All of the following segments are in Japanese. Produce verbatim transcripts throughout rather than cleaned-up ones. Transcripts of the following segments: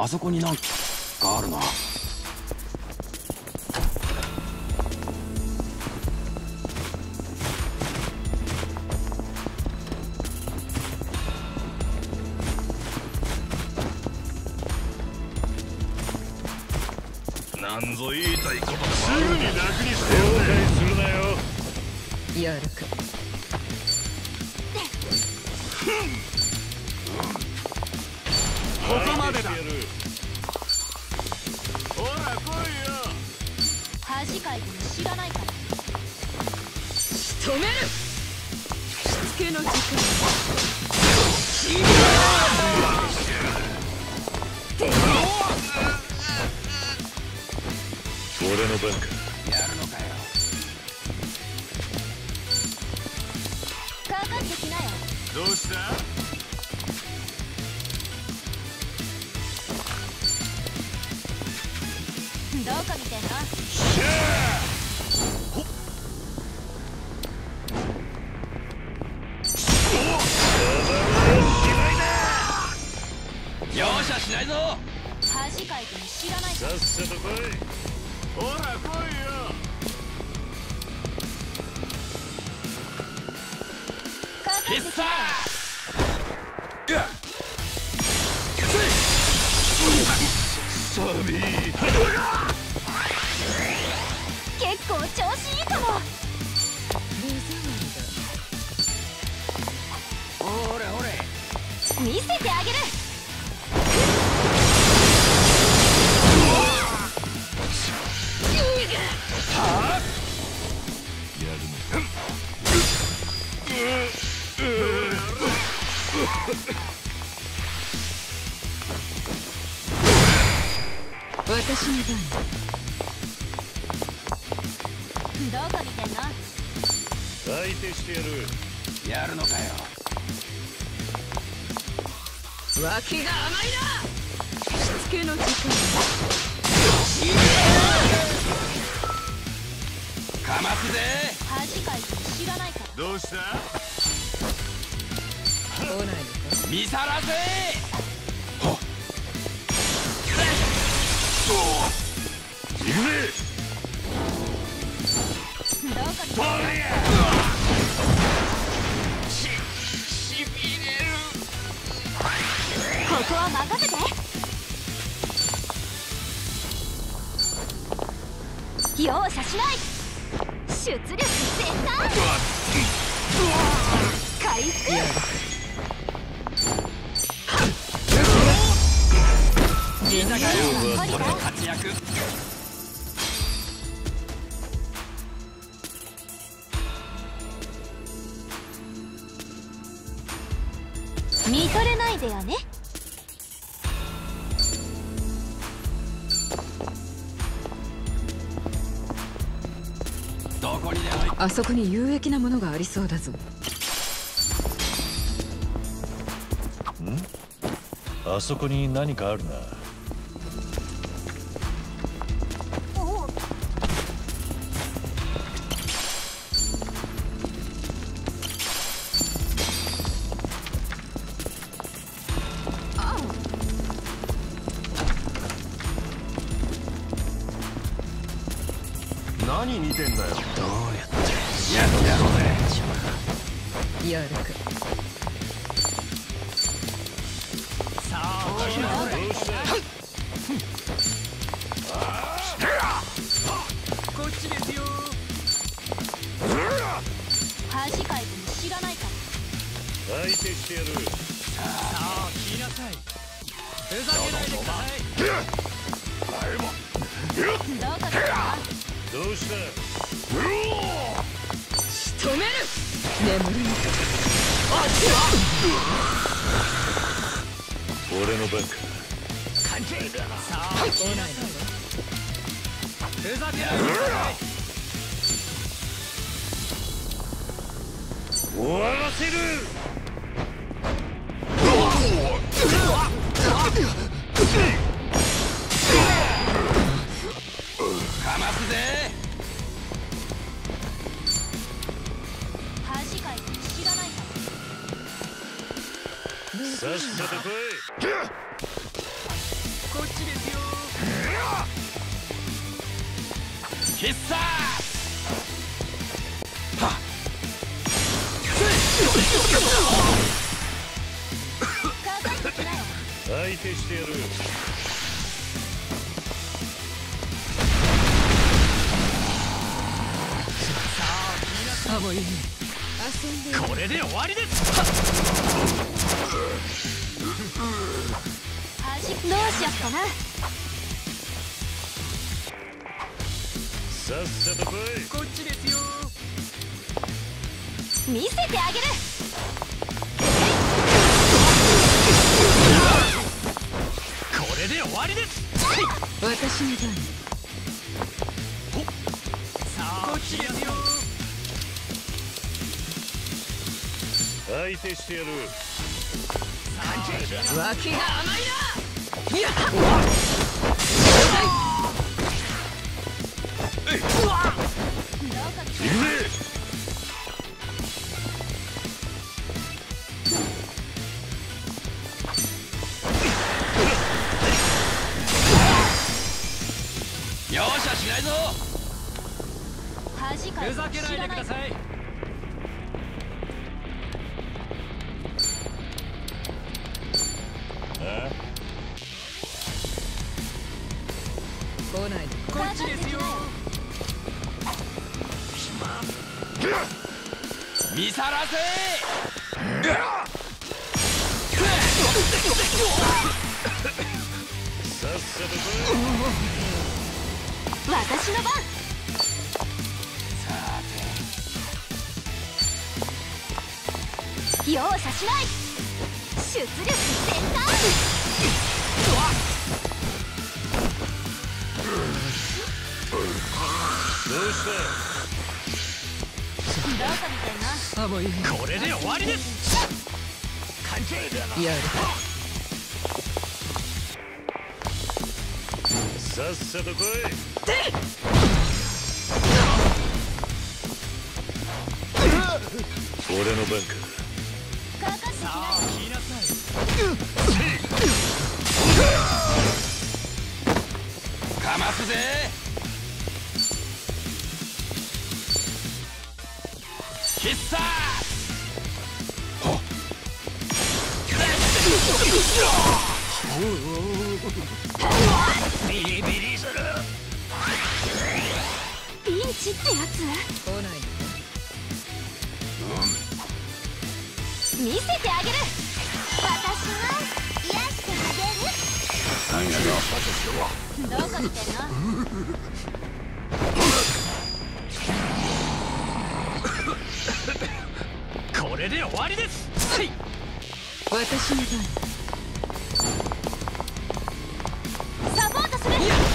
あそこになんかあるな。 なんぞ言いたいことでもすぐに楽にして後悔するなよ。 やるか。 ここまでだ。ほら来いよ。 恥かいても知らないから。 仕留める。しつけの時間。 俺の番か。 やるのかよ。 かかってきなよ。 どうした？ どこ見てんの？ シャー！ 容赦しないぞ。 恥かいても知らないから。 さっさと来い。ほら来いよ。 かかってきなよ。 サビー。 結構調子いいかも。 ほれほれ。 見せてあげる。 私の番。 どこ見てんの？ 相手してやる。 やるのかよ。 脇が甘いな。しつけの時間。 かますぜ。 恥かいても知らないから。 どうした？ 来ないのか。 見さらせ。 行くぜ。 どこ見てんの？ し、しびれる。 ここは任せて。容赦しない。出力全開。回復。 見たかよ。 俺の活躍。 見とれないでよね。 どこにでも。 あそこに有益なものがありそうだぞ。 ん？あそこに何かあるな。何見てんだよ。 どうやってやってやろうぜ。 やるか。 さあ、どうした？こっちですよ。 恥かいても知らないから。 相手してやる。 さあ、聞きなさい。ふざけないでください。 どこ見てんの？ どうした？ 仕留める。眠るのか。 俺の番か。 関係だな。さあ、来ないの。ふざけないでください。 終わらせる。 かますぜ。 恥かいても知らないから。 さっさと来い。 こ必殺はっ相手してやる。 あ、もういい。遊んで。 これで終わりです。 どうしよっかな。 さっさと来い。 こっちですよ。 見せてあげる。 これで終わりです。 私の番。 さあこっちですよ。 相手してやる。 脇が甘いな。いや。 行くぜ。 容赦しないぞ。 恥かいふざけないでください。 来ないで。 こっちですよ。見さらせ。 さっさと来い。 私の番。容赦しない。出力全開。 どうした。 どうかみたいな。 あ、もういい。 これで終わりです。関係やる。 さっさと来い。俺の番か。 かかってきなさあよ。 聞きなさい。かますぜ。必殺ビリビリする。 ピンチってやつ。 来ないで。 見せてあげる。私が癒してあげる。どうかみたいな。 これで終わりです。はい。 私の番。 サポートする。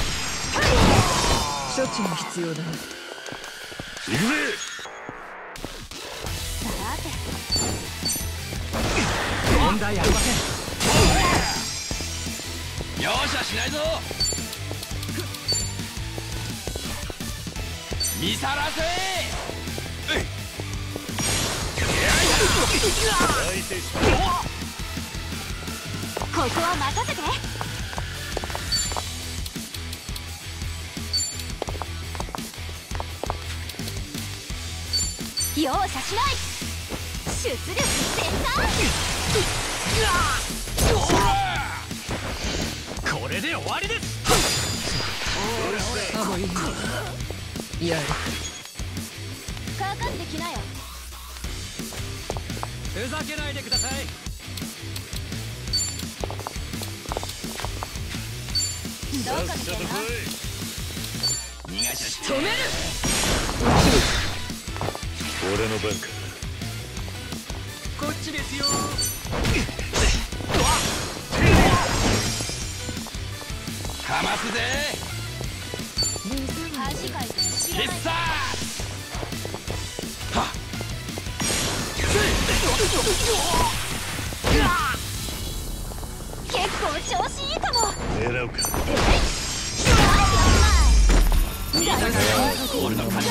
処置も必要だな。 行くぜ。 さて。 問題ありません。容赦しないぞ。見さらせ。 相手してやる。 ここは任せて。容赦しない。出力全開。 これで終わりです。 あ、もういい。やる。 かかってきなよ。 ふざけないでください。 どうかみたいな。 逃がし止める。 俺の番か。 こっちですよ。かますぜ。 恥かいて知らない。 必殺はっ。 結構調子いいかも。 狙うか。 見たかよ。俺の活躍。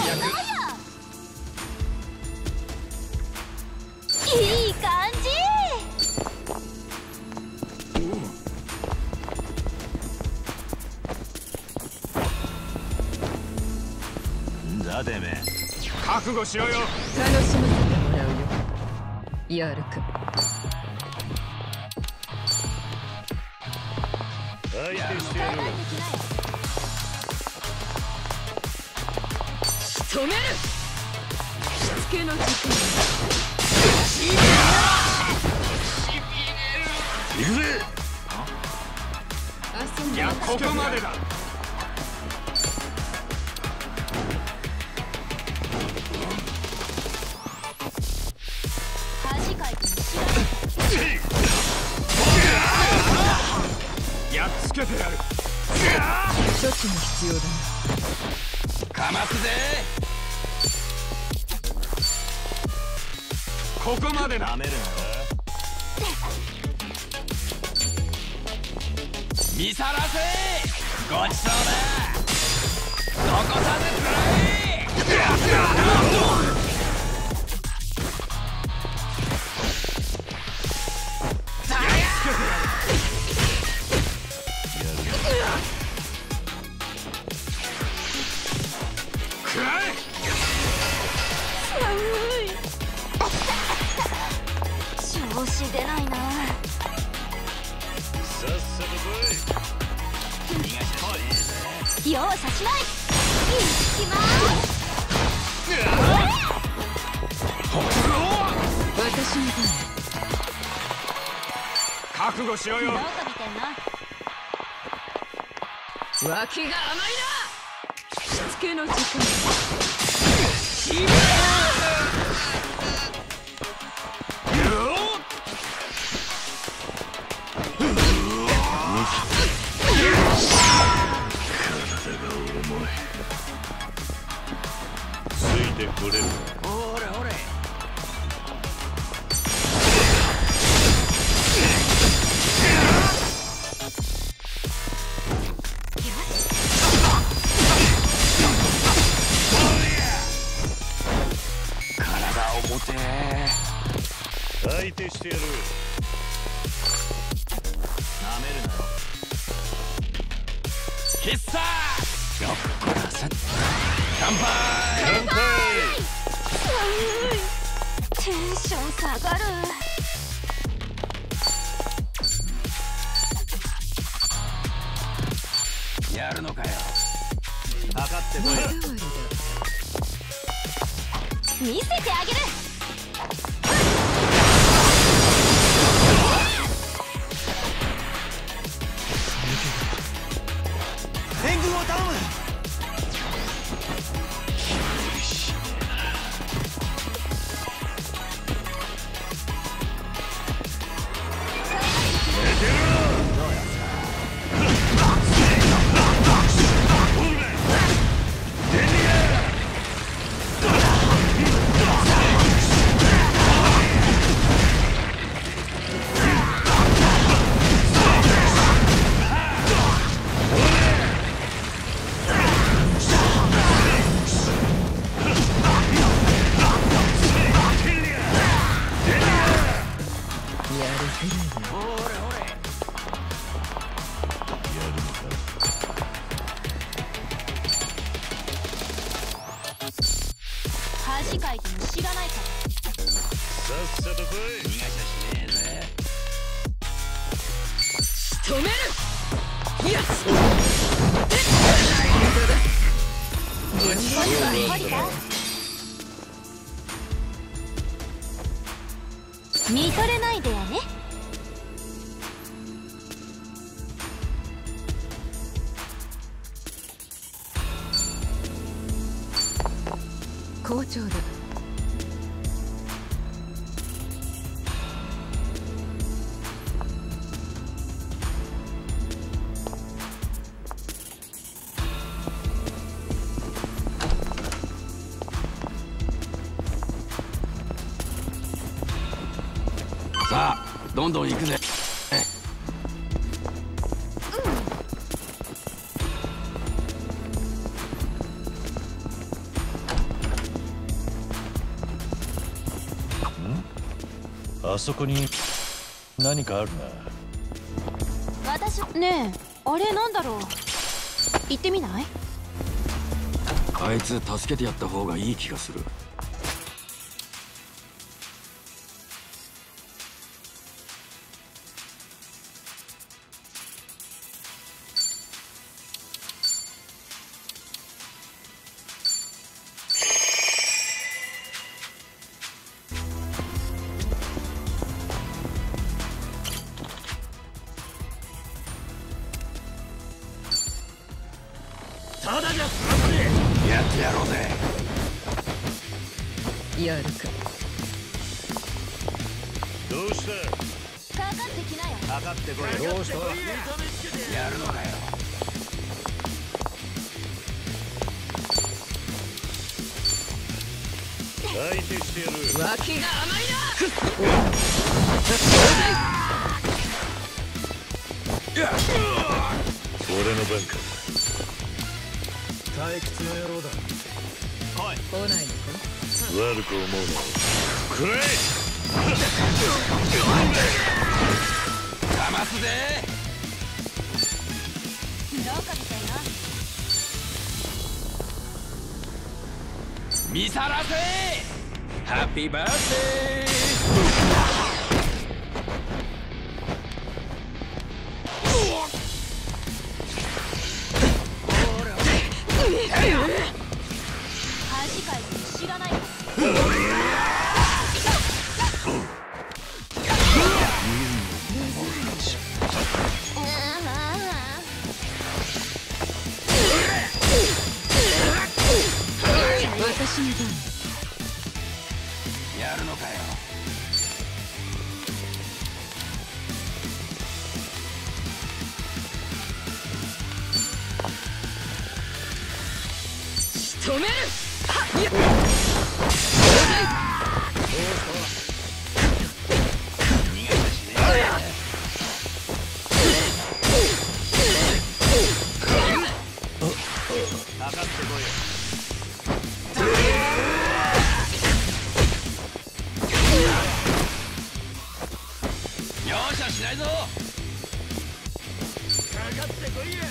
いい感じ。 だてめえ。 覚悟しろよ。 楽しませてもらうよ。やるか。 相手してやる。 止める。しつけの時間。 行くぜ。 遊んでいや、ここまでだ。 恥かいても知らない。 やっつけてやる。 処置も必要だな。 かますぜ。ここまでだ。 なめるな。 見さらせ。ごちそうだ。残さずくらえ。 調子出ないな。 さっさと来い。 容赦しない。行きまーす。 私の覚悟しろよ。 どこ見てんの。 番。脇が甘いな。しつけの時間。 ついてこれる。 おれおれ。体重てえ。 相手してやる。なめるなよ。 必殺。よっこらせ。乾杯。 乾杯。 テンション下がる。 やるのかよ。 かかってこい。 手触りだ。 見せてあげる。 援軍を頼む。 恥かいても知らないから。 さっさと来い。 逃がしゃしねえぜ。 仕留める。いや。 降りた。見とれないでやね。 好調だ。 さあ、どんどん行くぜ。 あそこに何かあるな。 私ねえ、あれなんだろう。行ってみない。 ああいつ助けてやった方がいい気がする。 ただじゃ済ませねえ。 やってやろうぜ。 やるか。 どうした？ かかってきなよ。 かかってこい。 どうした？ やるのかよ。 相手してやる。 脇が甘い俺の番か。 退屈な野郎だ。 来い。 来ないのか。 悪く思うな。くらえ。 かますぜ。 どうかみたいな。 見さらせ。ハッピーバースデー。 恥かいて知らないか。 私の番。 やるのかよ。 仕留める。はっやっ。 かかってこいよ。 容赦しないぞ。 かかってこいや。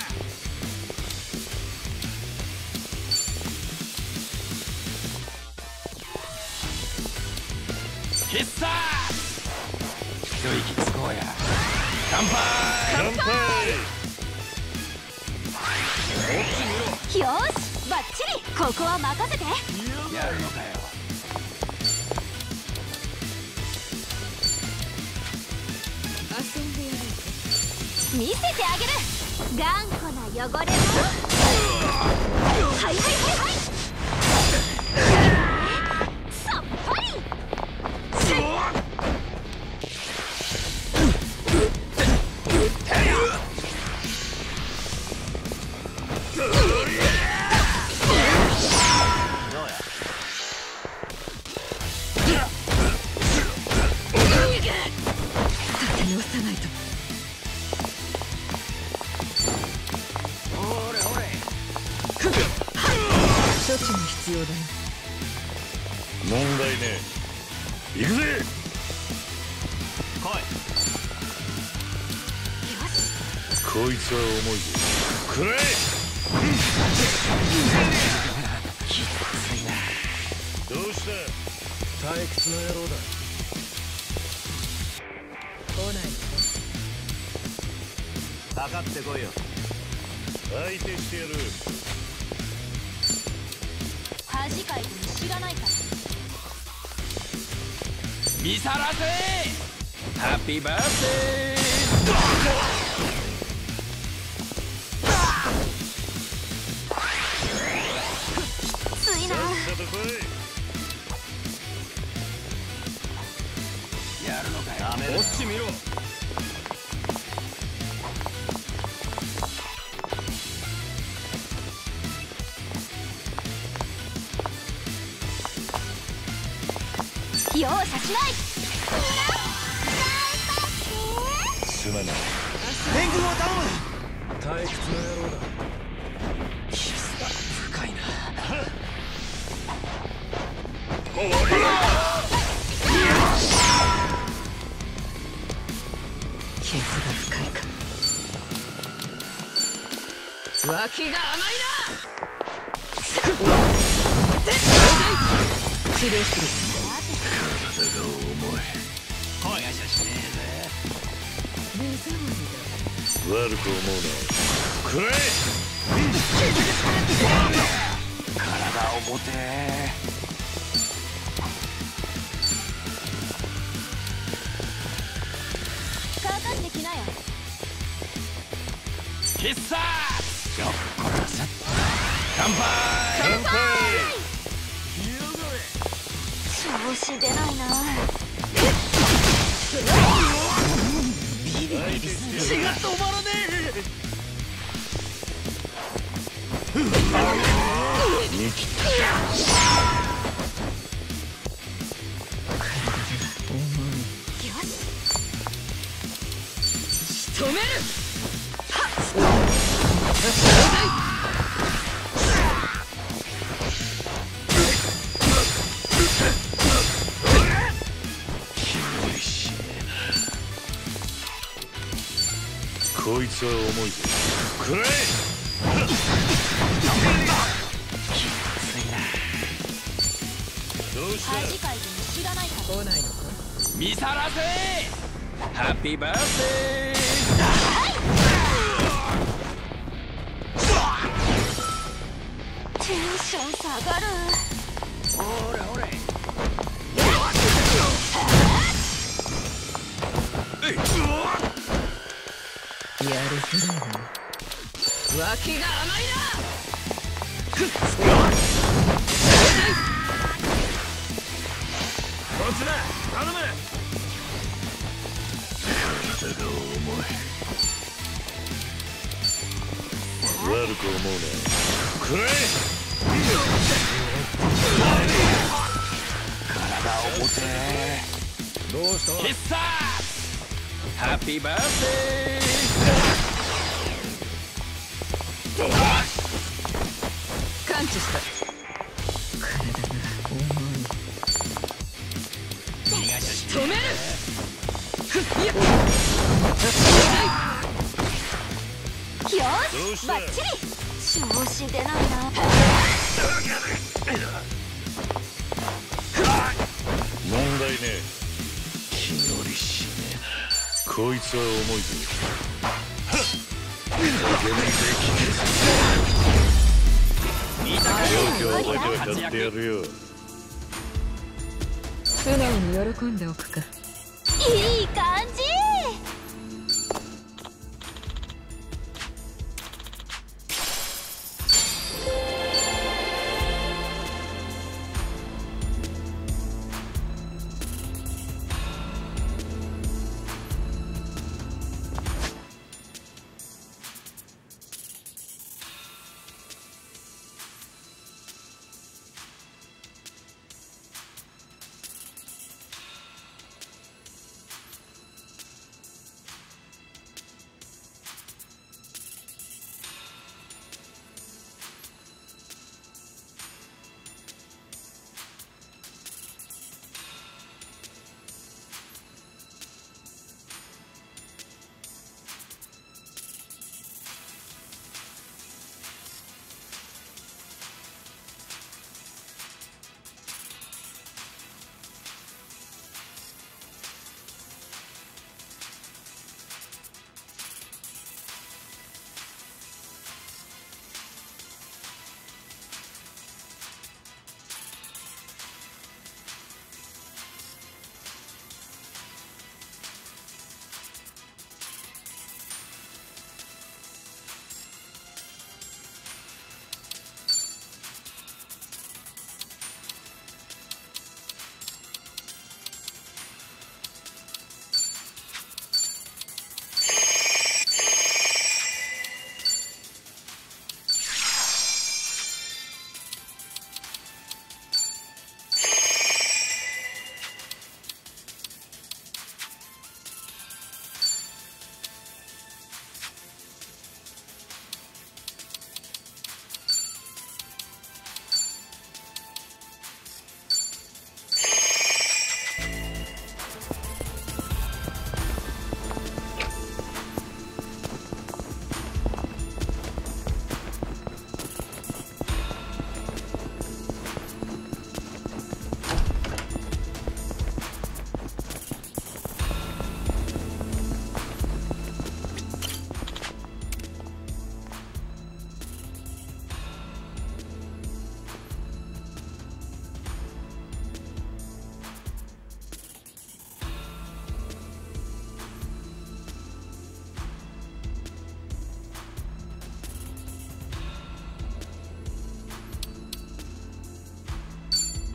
決殺。一息つこうや。乾杯。 乾杯。 よし、バッチリ。ここは任せて。 やるのかよ。 遊んでやろう。 見せてあげる。頑固な汚れも。はいはいはいはい。さっぱり。 立て直さないと。処置も必要だね。 問題ねえ。行くぜ。 よし。 こいつは重いぞ。くらえ。 きついな。 どうした？ 退屈な野郎だ。 来ないのか。 かかってこいよ。相手してやる。 恥かいて知らないから。 見さらせ。ハッピーバースデー。 ついな。 さっさと来い。 やるのかよ。 ダメだ。 こっち見ろ。 容赦しない。 すまない。 援軍を頼む。退屈な野郎だ。 深いな。 傷が深いか。脇が甘いな。 治療する。 体が重い。声がしゃしね目障り悪く思うな。くらえ。 え。体重てえ。 かかってきなよ。 必殺よっこらせ。乾杯。 乾杯。 調子出ないな。 血が止まらね見切った。 よし。 仕留める。 こいつは重いぞ。くらえ。どうした。 恥かいても知らないから。 来ないのか。 見さらせ。ハッピーバースデテンション下がる。 ー。ほれほれ。 やるふりな。脇が甘いな。 こっちだ。頼む。 体が重い。悪く思うな。くらえ。 体重てえ。 どうした。 必殺ハッピーバースデー。 感知した。体が重い。 逃がしゃし止める。 よどうしした。バッチリ。調子出ないな。 問題ねえ。気乗りしねえな。こいつは重いぞ。状況を覚えてはやってやるよ。 素直に喜んでおくか。 いい感じ。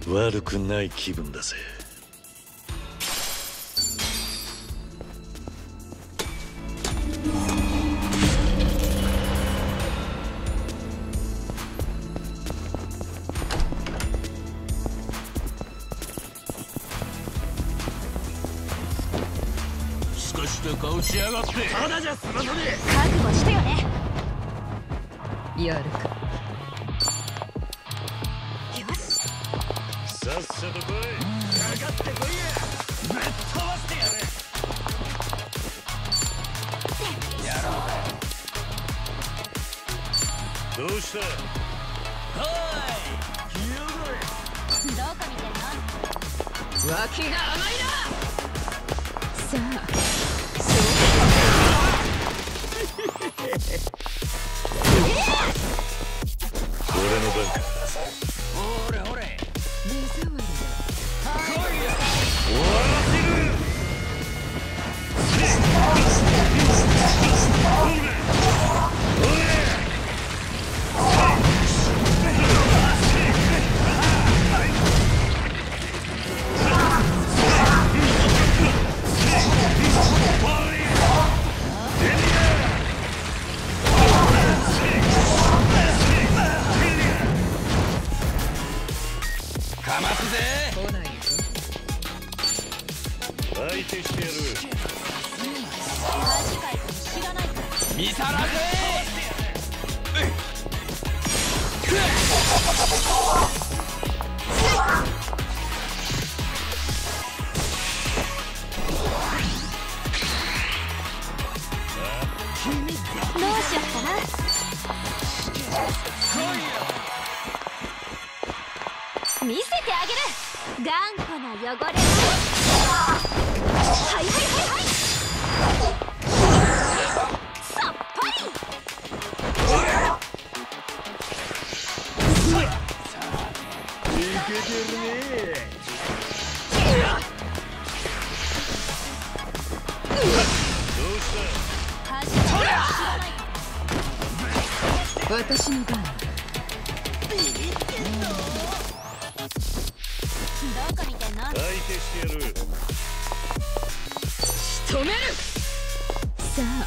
悪くない気分だぜ。 すかして顔しやがって。ただじゃ済まさねえ。 覚悟してよね。やるか。よし。 さっさと来い。 かかってこいや。ぶっ飛ばしてやれ。やろうか。 どうした。 おい。気を取れ。 どこ見てんの？ 脇が甘いな。さあ。 俺の番か。 ほれほれ。 目障りだ。 来いや。 終わらせる。 かますぜ。 来ないぞ。 相手してやる。 恥かいて知らないか。 見さらぜ。 どうしよっかな。見せてあげる。頑固な汚れ。はいはいはいはい。さっぱり。 いけてるね。 どうした。 恥かいて知らないか。 私の番。 どこ見てんの？ 相手してやる。 仕留める。さあ。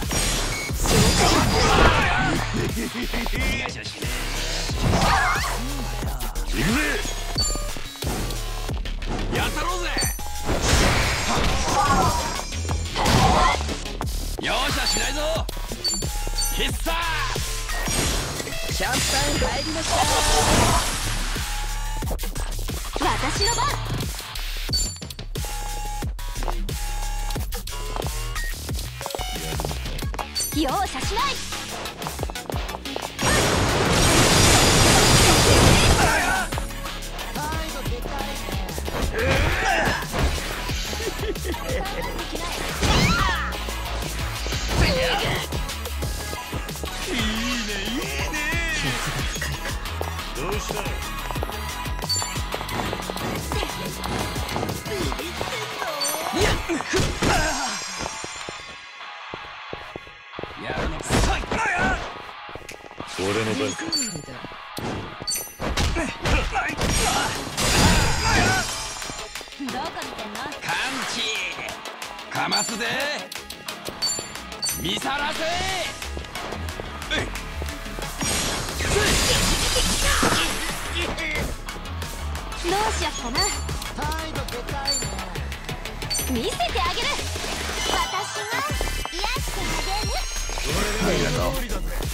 行くぜ。 やったろうぜ。容赦しないぞ。必殺。 シャンパン入りました。 私の番。容赦しない。 どうした。 やるのか。 俺の番か。 どこ見てんの？ 感知。かますぜ。見さらせ。 どうしよっかな。見せてあげる。私が癒してあげる。 ありがとう。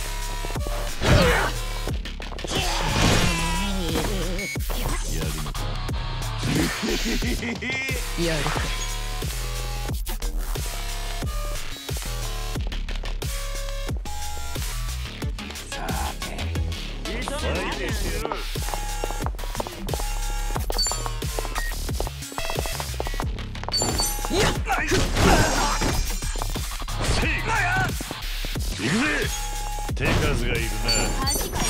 やるのか。 やるか。 さて。 相手してやる。行くぜ。手数がいるな。 恥かいて。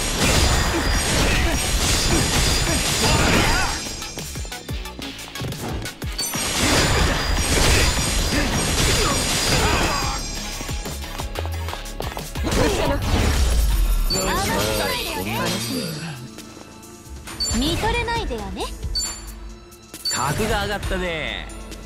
格が上がったね。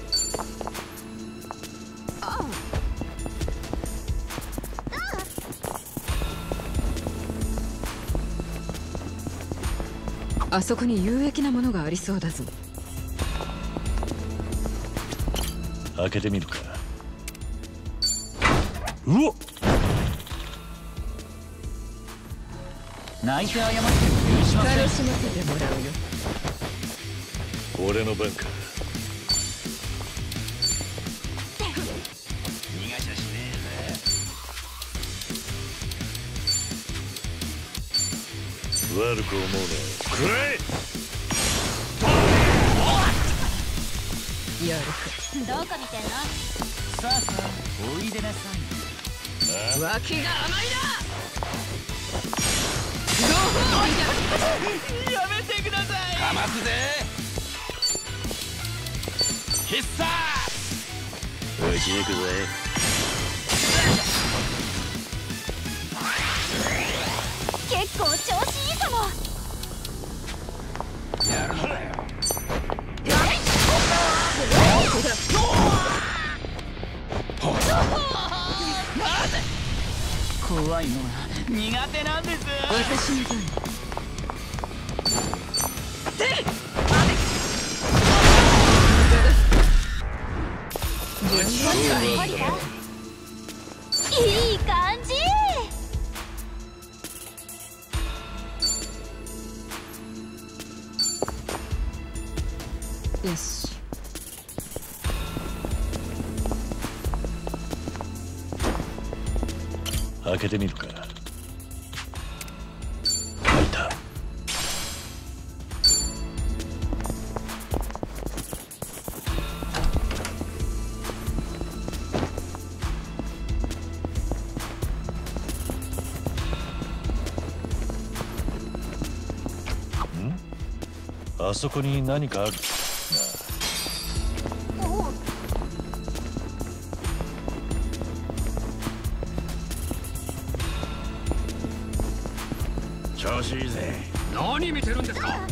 あそこに有益なものがありそうだぞ。 開けてみるか。うわっ、 泣いて謝っても許しません。 楽しませてもらうよ。 俺の番か。 逃がしゃしねえぜ。 悪く思うな。くらえ。 やるどこ見てんの？ さあさあおいでなさい。 か。脇が甘いな。 やめてください。 かますぜ。必殺。 打ち抜くぜ。 結構調子いいかも。 やるのかよ。 怖いのは苦手なんです。 私の番。 いい感じ。 よし。 開けてみるか。開いた。ん？あそこに何かあるな。 調子いいぜ。何見てるんですか。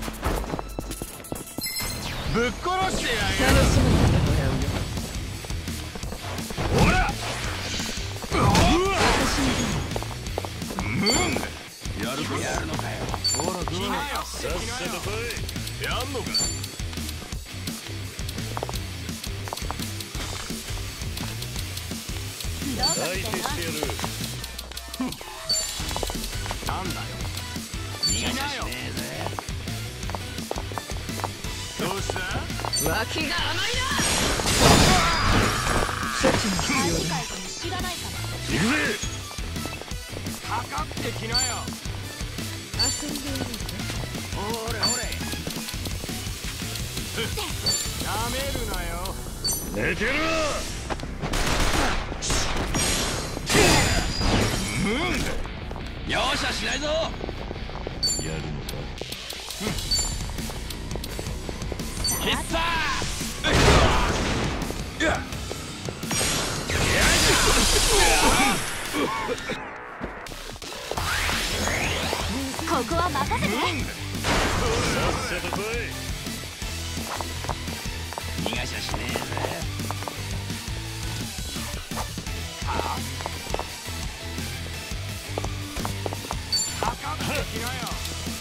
ぶっ殺してやる。 楽しませてもらうよ。 ほら。 私のムーン。やるとやるのかよ。ほら来なよ。さっさと来い。やんのか。 どこ見てんの？ なんだよ。逃がしゃしねえぜ。どうした？ 番。脇が甘いな。処置の必何要だ。 回かも知らないか行くぜ。 かかってきなよ。 遊んでやるぞ。 ほれほれ。やめるなよ。 寝てろ。 ムーン。容赦しないぞ。 やるのか。 必殺。 ここは任せて。 さっさと来い。 逃がしゃしねえぜ。はあ。かかってきなよ。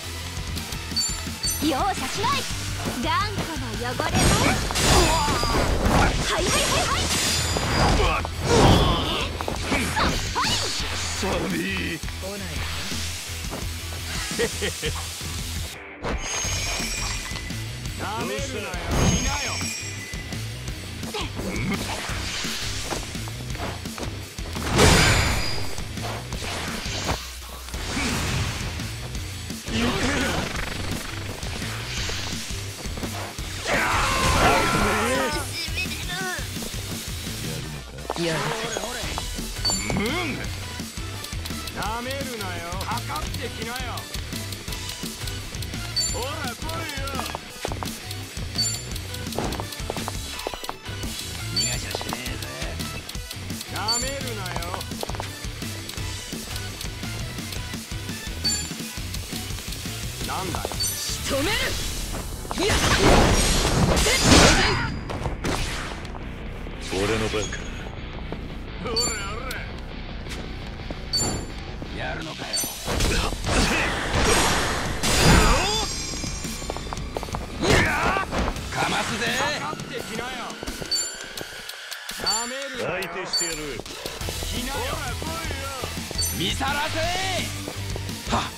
容赦しない。頑固な汚れも。はいはいはいはい。 サビー。 来ないか。 なめるなよ。来なよ。 やるムーン。なめるなよ。かかってきなよ。ほら来いよ。逃がしゃしねえぜ。なめるなよ。なんだよ。 仕留める。いや。 俺の番か。 やるのかよ。かますぜ。 かかってきなよ。やめるなよ。 相手してやる。 来なよ。 見さらせ。はっ。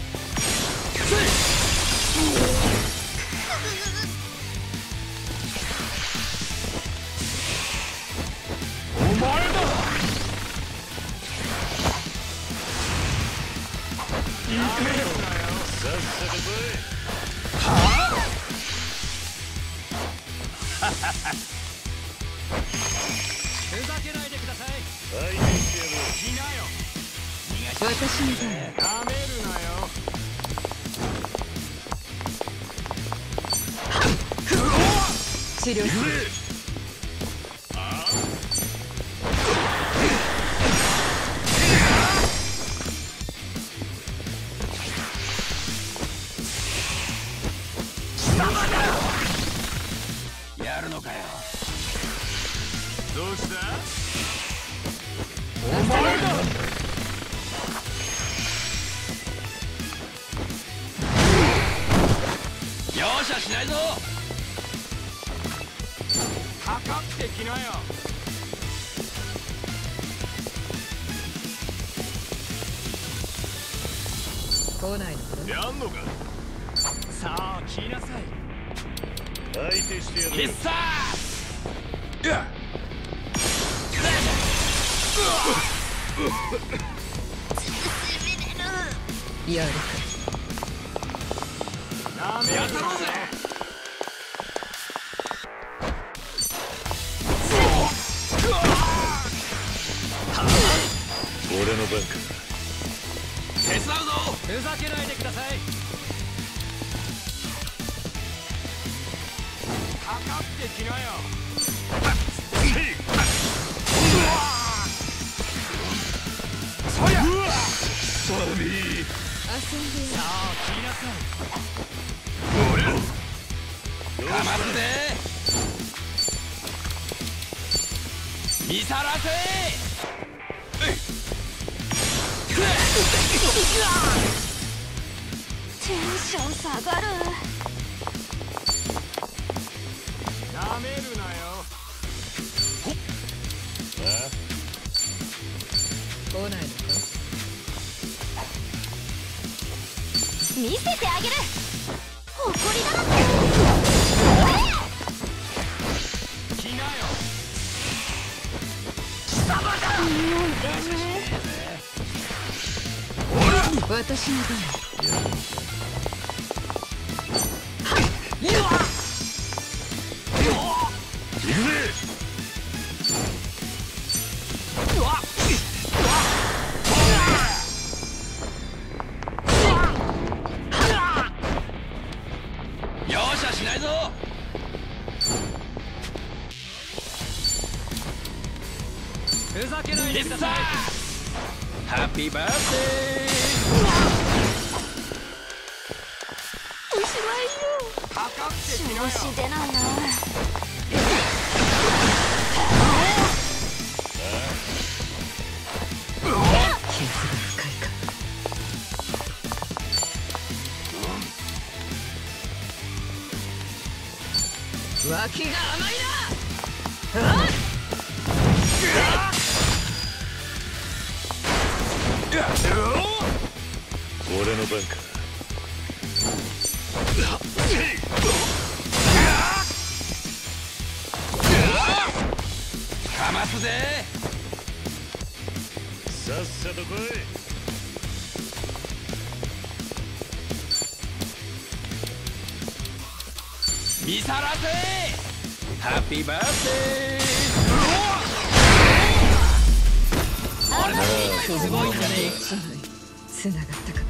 お前だ。やめるなよ。 さっさと来い。 はあ。 ふざけないでください。 相手してやる。 来なよ。 私の番。 やめるなよ。 治療する。 やるのかよ。 どうした？ お前だ。 容赦しないぞ。 かかってきなよ。 来ないのか。 やんのか。さあ来なさい。 相手してやる。 必殺。うわっ。 やるか。 やめるやったろうぜ。 俺の番か。 手伝うぞ。 ふざけないでください。かかってきなよ。 そりゃ。 サビー。 遊んでやさあ来なさい。 かますぜ。見さらせ。 テンション下がる。 やめるなよ。 来ないのか。 見せてあげる。誇りだな。 来なよ。 私の番。 容赦しないぞ。 ふざけないでください。 ハッピーバースデ後ろへいる。 かかってきなよ。 調子出ないな。 傷が深いか。脇が甘いな。 俺の番か。 かますぜ。 さっさと来い。 見さらせ。ハッピーバースデー。俺だ。 すごいんだね。つながったかな。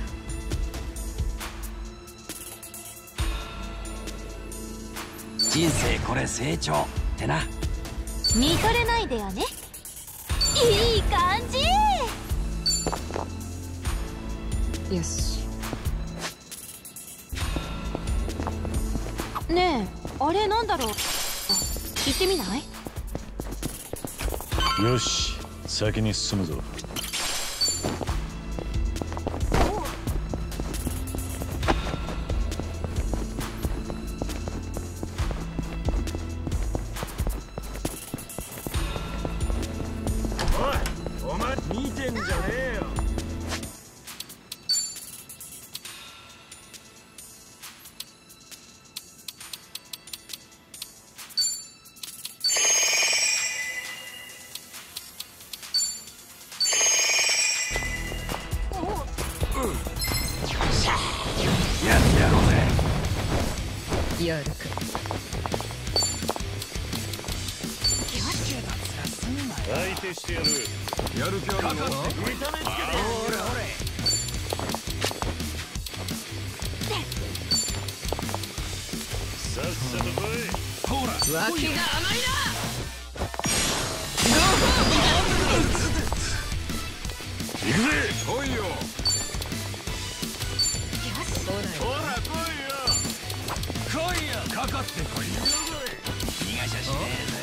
人生これ成長ってな。 見とれないでよね。いい感じ。 よし。 ねえ、あれなんだろう。行ってみない？ よし、先に進むぞ。 おい、お前見てんじゃねえよ。 やってやろうぜ。 やるか。 相手してやる。 やる気あるの？見た目つけて。ほれほれ。 さっさと来い。 ほら、 脇が甘いな。 行くぜ。 来いよ。 ほら来来いよ、かかってこいよ。逃がしゃしね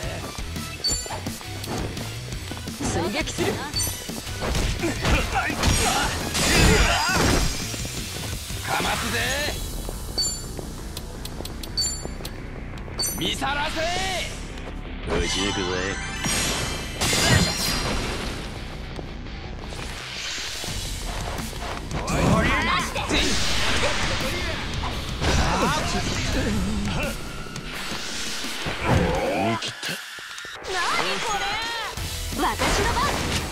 えぜ。 追撃する。 かますぜ。見さらせ。 い。打ち行くぜ。見切った。 何これ。私の番。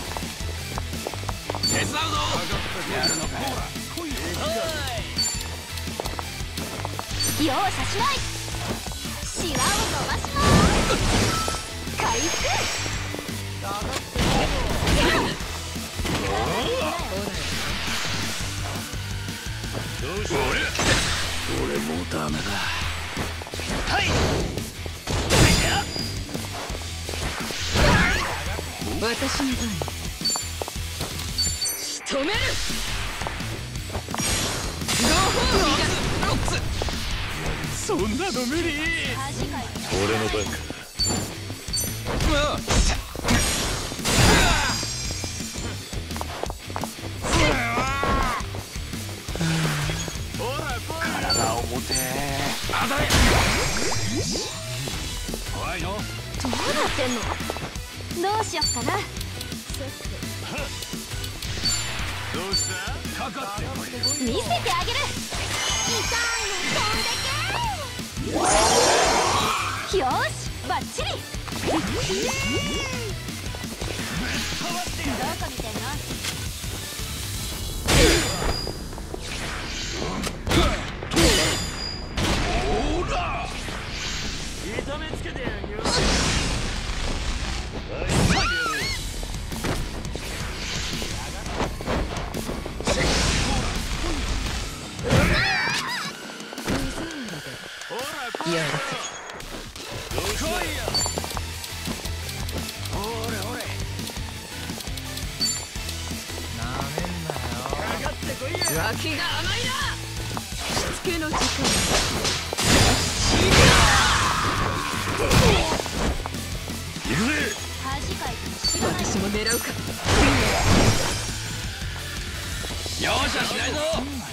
手伝うぞ。やるのかよ。 容赦しない。シワを伸ばします。回復。 どうした？ 俺もうダメだ。 私の番。仕留める。 そんなの無理。 俺の番か。 体を持て。あだれ。怖いの。 どうなってんの？どうしよっかな。 どうした？ かかってこいよ。 見せてあげる。痛いの飛んでけ。よし、バッチリ。どこ見てんの？ ほら。 痛めつけてやるよ。 やるか。 来いよ。ほれほれ。 なめんなよ。かかってこいよ。 脇が甘いな。しつけの時間。 行くぜ。 恥かいても知らない。 私も狙うか。 容赦しないぞ。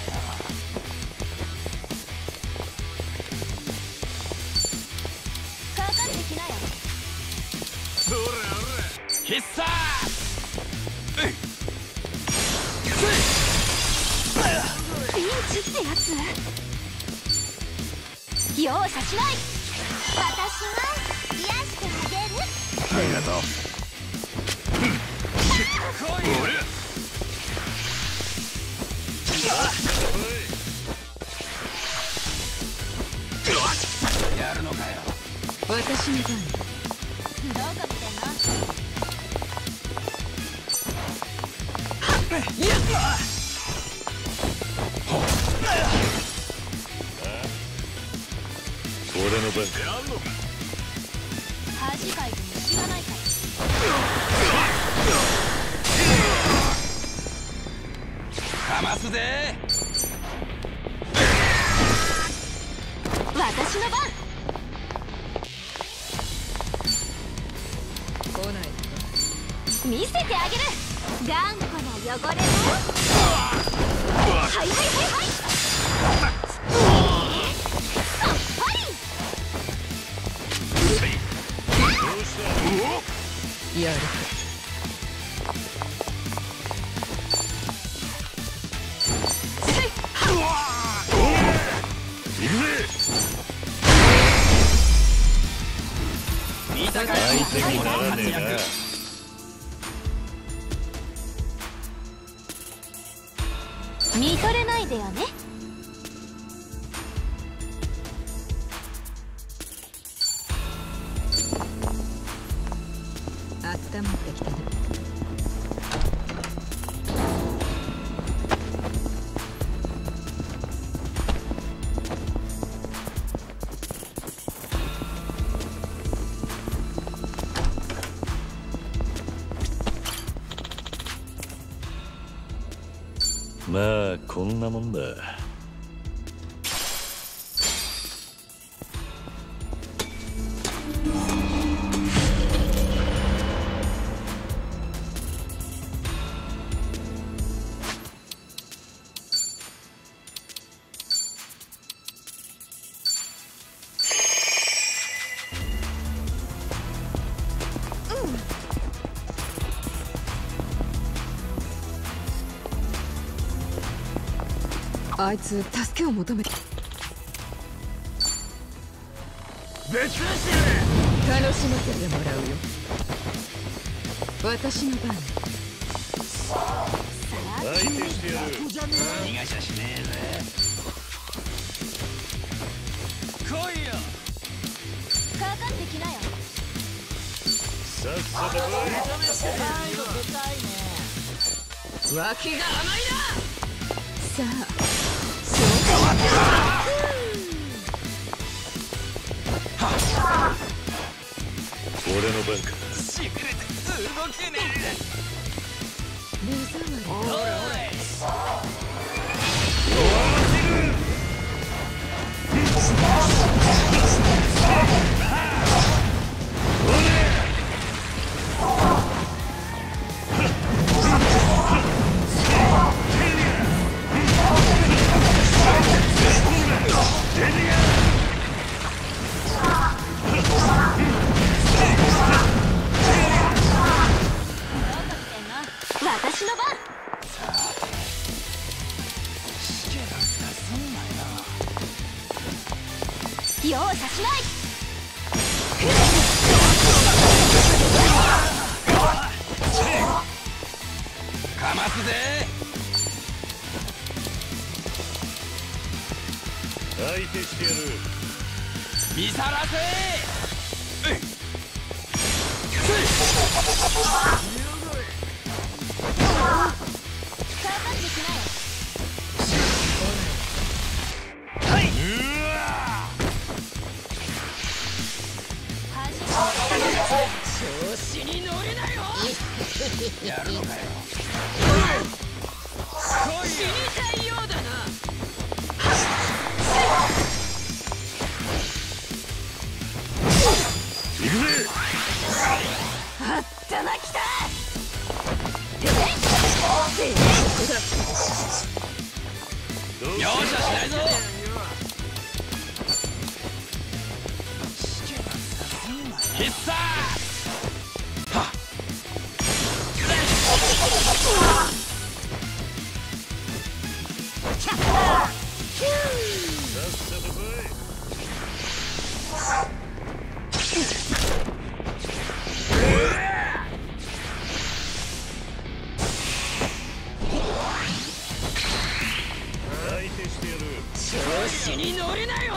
かかってきなよ。 必殺。 ピンチってやつ。容赦しない。私が癒してあげる。 ありがとう。やるのかよ。 私の番。 どこ見てんの？ 俺の番か。 恥かいても知らないか。 かますぜ。 私の番。 来ないのか。 見せてあげる。頑固な汚れね。はいはいはいはい。さっぱり。 やる。 相手にならねえな。 見とれないでよね。 あったまってきたね。 まあこんなもんだ。 あいつ助けを求めて。 別に楽しませてもらうよ。私の番。 相手してやる。 逃がしゃしねえぜ。 来いよ。 かかってきなよ。 さっさと来い。 脇が甘いな。さあ俺の番か。 しぐれて動けね目障りえ。おい私の番。容赦しない。 かますぜ。 相手してやる。 見さらせ。 かかってきなよ。 はい。 調子に乗れないよ。 やるのかよ。 死にたいようだな。 行くぜ。 あったまきた。 容赦しないぞ。必殺。はっ。 さっさと来い。相手してやる。 調子に乗れないよ。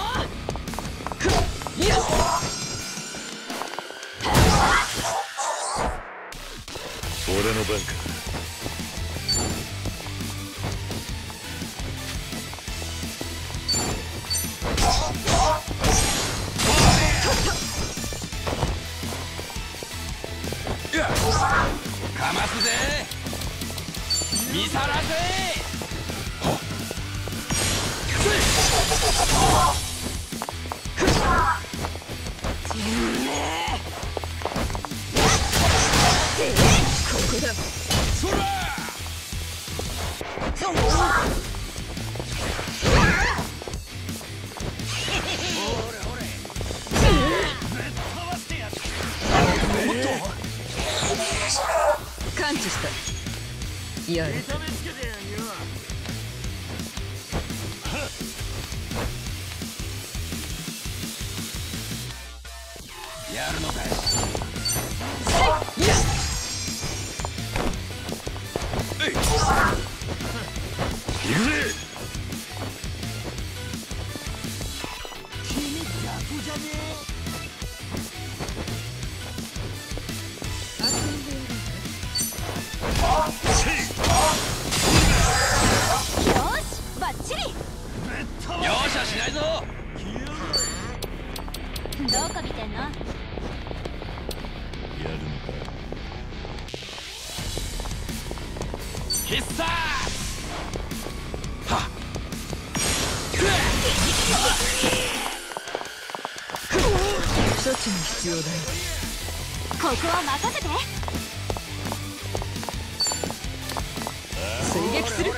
俺の番か。 かますぜ。見さらせ。 こ知したやる痛めつけてやんよ。 やるのかよ。 よし行くぜ。 君逆じゃね遊んでやるよしバッチリ。 容赦しないぞ。 どこ見てんの？ やるのか。 必殺。はっ。 処置に必要だよ。 ここは任せて。 追撃する。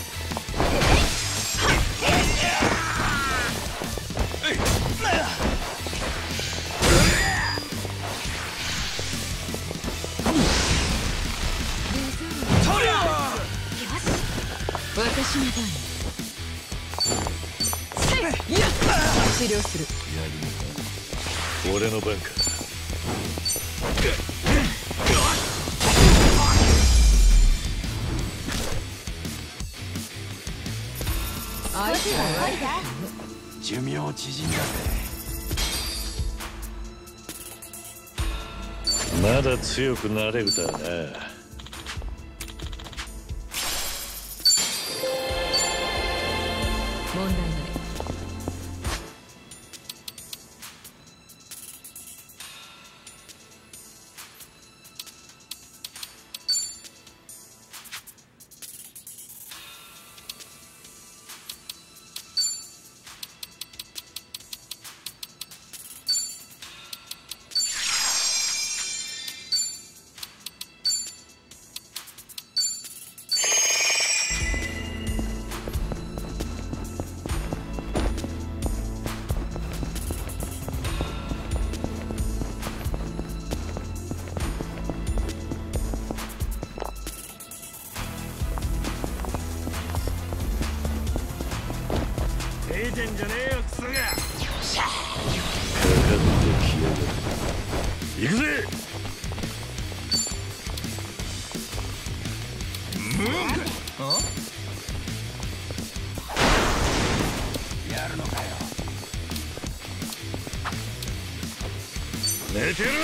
私の番。治療する。 やるのか。俺の番か。 相手はおいで。 寿命縮んだぜ。 まだ強くなれるだな。 問題ない。 え。出てんじゃねえよクソが。 かかってきやがる。行くぜ。 やるのかよ。 寝てろ。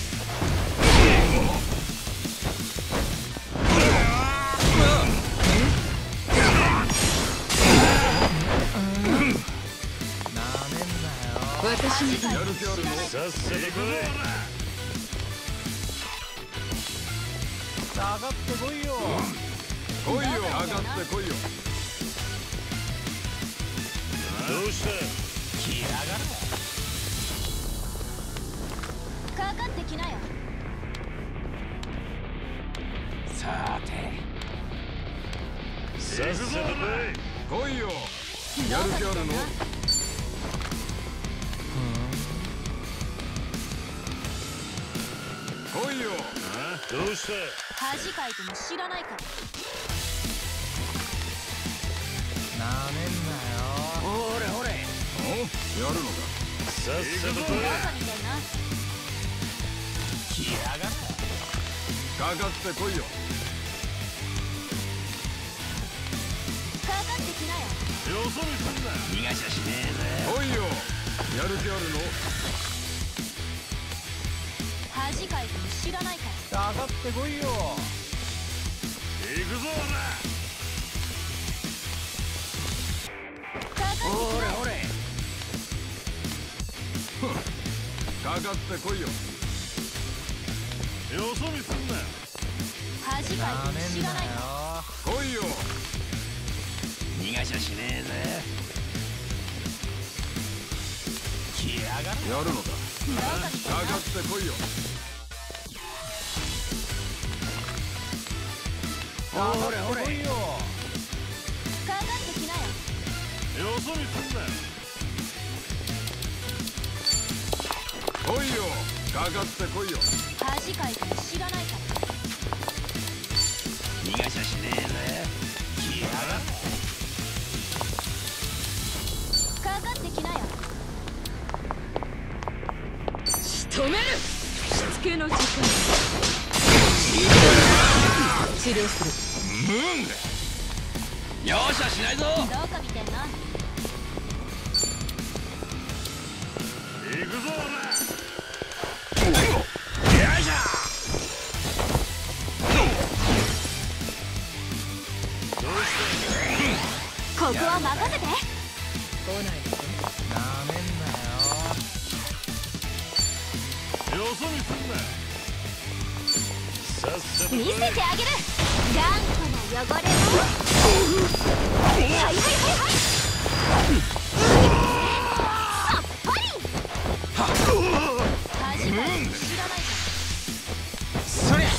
私の番。 やる気あるの。 さっさと来い。 下がってこいよ。 来いよ。上がってこいよ。 どうした。 来やがる。 かかってきなよ。 さて。 さっさと来い。 来いよ。やる気あるの。来いよ。 どうした。 恥かいても知らないから。 なめんなよ。 ほれほれ。お、やるのか。 さっさと来い。 どこ見てんの？ 来やがる。 かかってこいよ。 かかってきなよ。 よそ見すんな。 逃がしゃしねえぜ。来いよ。やる気あるの。 恥かいても知らないから。 下がってこいよ。 行くぞかかってきなよ。 ほれほれ。かかってこいよ。 よそ見すんな。 恥かいてもなめんな知らないから。 よ。 来いよ。逃がしゃしねえぜ。 来やがる。 やるのか。 どこ見てんの？ かかってこいよ。ほれほれ。 来いよ。 かかってきなよ。 よそ見すんな。 来いよ。かかってこいよ。 恥かいても知らないから。 逃がしゃしねえぜ。気やがかかってきなよ。 仕留める。しつけの時間。治療する。 ムーンだ。容赦しないぞ。 どこ見てんの。 行くぞおら。よいしょ。 ここは任せて。 来ないでなめんなよ。よそ見すんな。さっさと見せてあげる。頑固な汚れを。はいはいはいはい。さっぱり。初めて知らないか。 そりゃ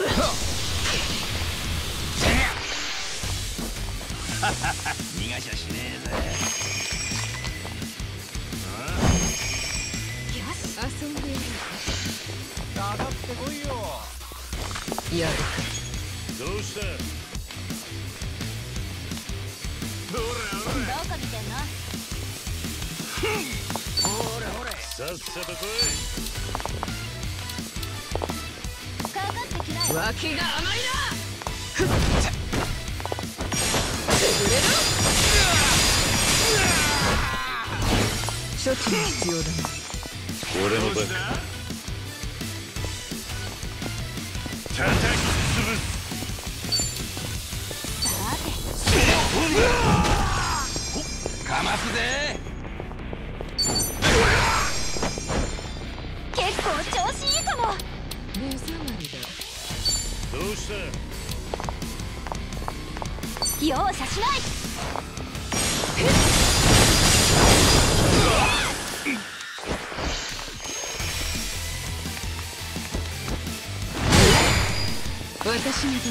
逃がしゃしねえぜ。 よし、遊んでやる。 かかってこいよ。 やるか。 どうした。ほどこ見てんの。 ほれほれ。さっさと来い。 かかってきなよ。 脇が甘いな。ふっ触れろ。処置が必要だな。 俺のバカ叩き潰す。 さてかますぜ。 結構調子いいかも。 目障りだ。 どうした。 容赦しない。 私の番。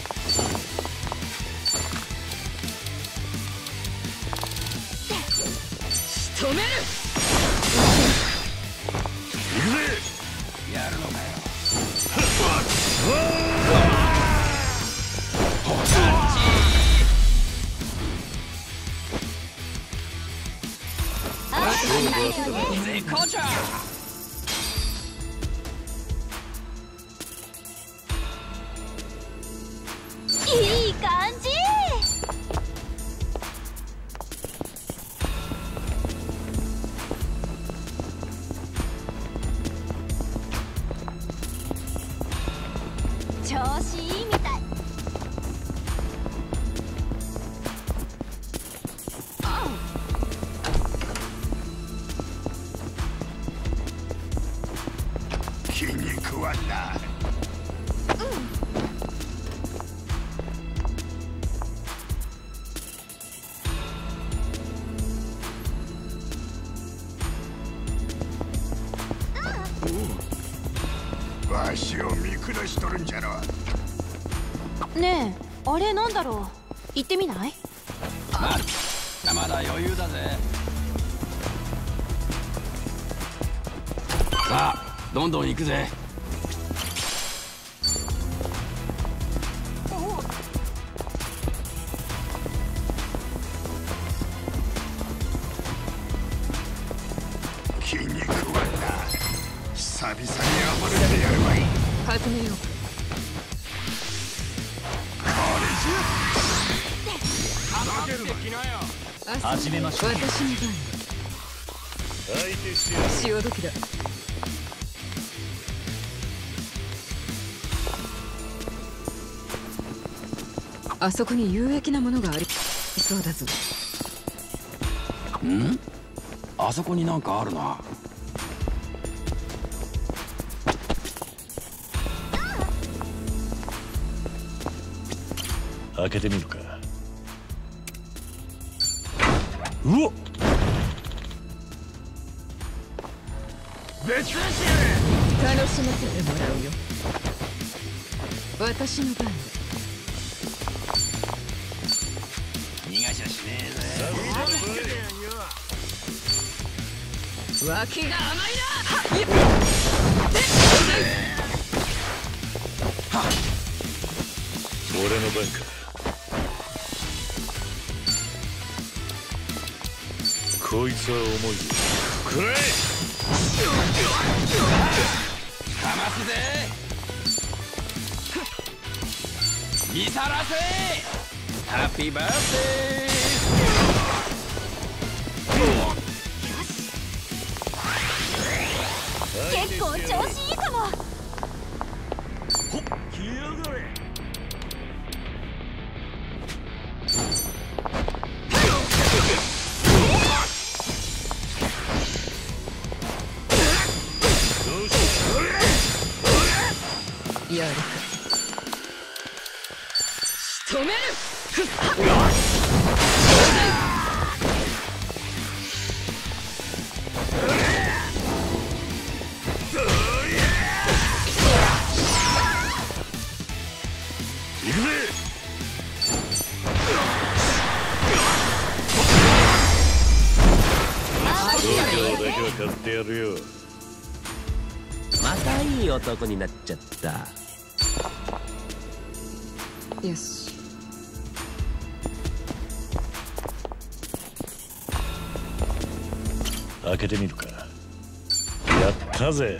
仕留める。 行くぜ。やるのかよ。絶好調。 いい感じ。調子いいみたい。 気に食わんな。わしを見下しとるんじゃろ。 ねえ、あれなんだろう。行ってみない？ まだまだ余裕だぜ。さあどんどん行くぜ。気に食わんな。久々に暴れてやるわい。 始めよう。 始めましょう。 私の番。 相手してやる。 潮時だ。あそこに有益なものがありそうだぞ。 ん？あそこになんかあるな。 開けてみるか。うわっ。 別にし楽しませてもらうよ。私の番だ。 逃がしゃしねえぜ。 さっさと来い。 脇が甘いな。 俺の番か。こいつは重いよ。くらえ。 かますぜ。見さらせ。ハッピーバースデ結構調子いいかも。 ほっ、来やがれ。 やるか。仕留める。 行くぜ。東京だけは買ってやるよ。 またいい男になっちゃった。 よし。 開けてみるか。やったぜ。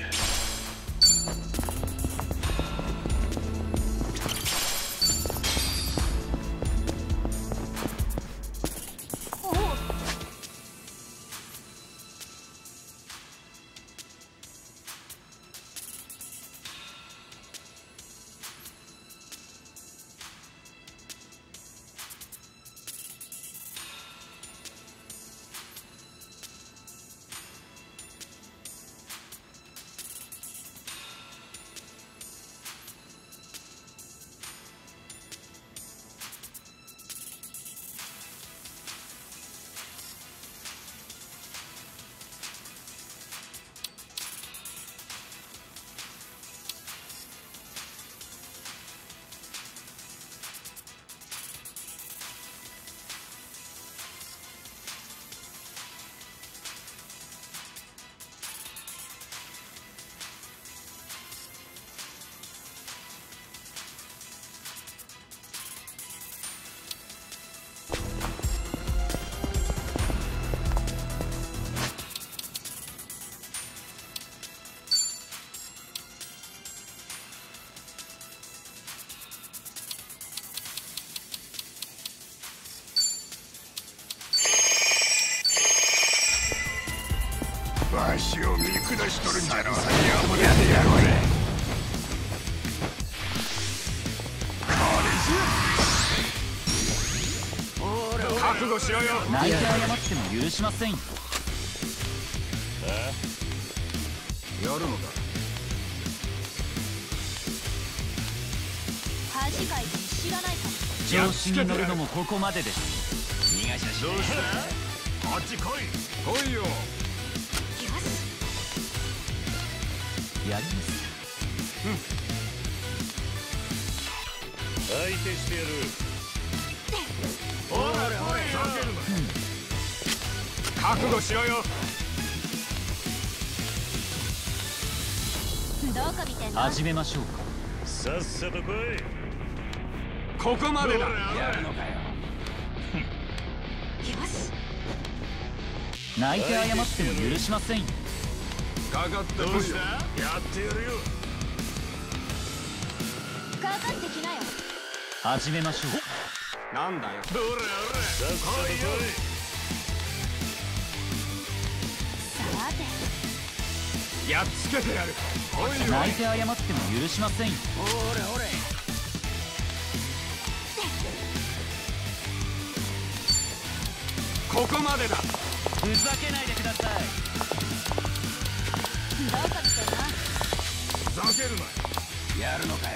わしを見下しとるんじゃろ。やってやろう。覚悟しろよ。 泣いて謝っても許しませんよ。 やるのか。 恥かいても知らないかも。 調子に乗るのもここまでです。 逃がしゃしどうした。あっち来い。来いよ。 よし。 やります。 相手してやる。 ほらほら、ふざけるな。覚悟しろよ。 どこ見てんの。 始めましょうか。 さっさと来い。 ここまでだ。やるのかよ。 よし。 泣いて謝っても許しませんよ。 かかってこいよ。やってやるよ。 かかってきなよ。 始めましょう。 なんだよ。どれどれ。 さっさと来い。 さて。 やっつけてやる。おいよ。 泣いて謝っても許しませんよ。 ほれほれ。ここまでだ。 ふざけないでください。 どこ見てんの。 ふざけるな。やるのかよ。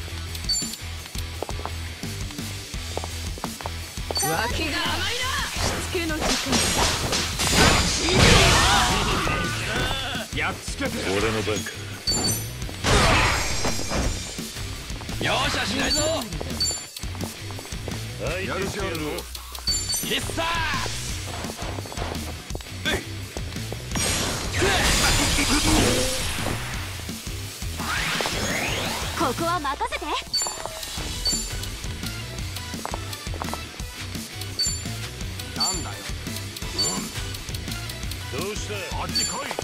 脇が甘いな。しつけの時やっつけて。 俺の番か。 容赦しないぞ。 相手してやる。 必殺。 ここは任せて。 うした。あっち来い。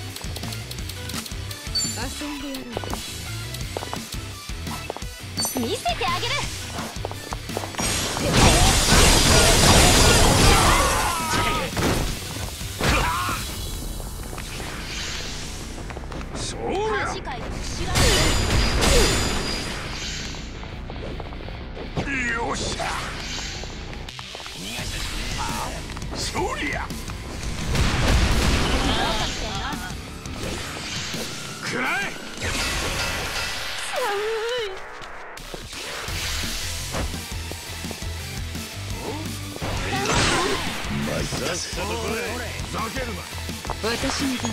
遊んでやろう。 見せてあげる。短い知らない。 よっしゃ。逃がしゃしねえ。そりゃ。くらえ。 さっさと来い。 ふざけるな。 私の番。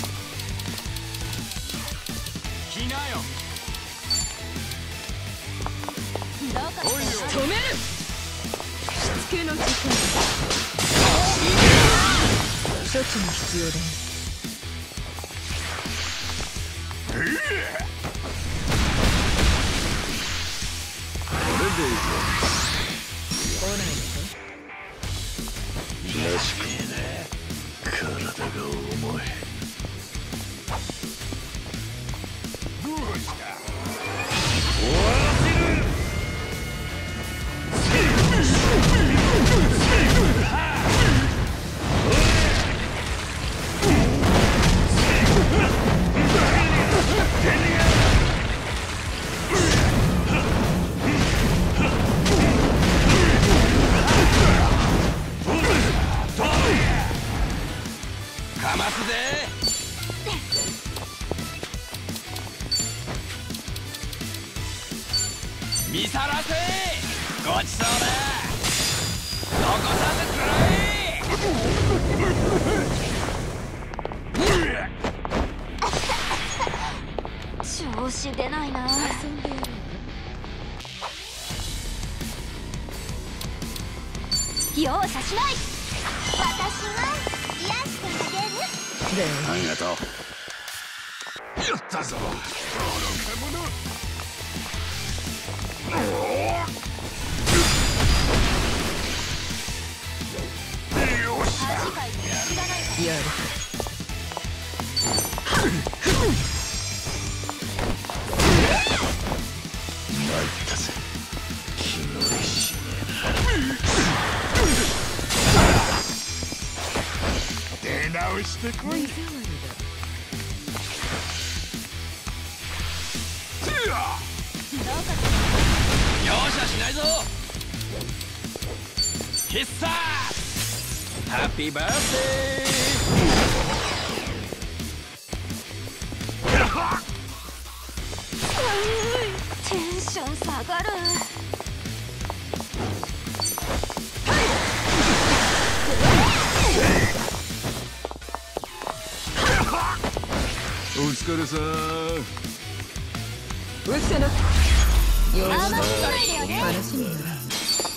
来なよ。 止める。しつけの時間。処置も必要だ。 これでいいぞ。 来ないでしょ。 らしくねえ。体が重い。 どうした。 終わらせる。 かますぜ。見さらせ。ごちそうだ。残さずくらえ。 調子出ないな。 遊んでやろう。 容赦しない。私が癒してあげる。 ありがとう。やったぞ。愚か者。よっしゃ。 やる。 参ったぜ。気乗りしね出直してこい。容赦しないぞ。必殺。ハッピーバースデテンション下がる。 お疲れさん。 うせな。よし。 あんまり来ないでよね。 話にならん。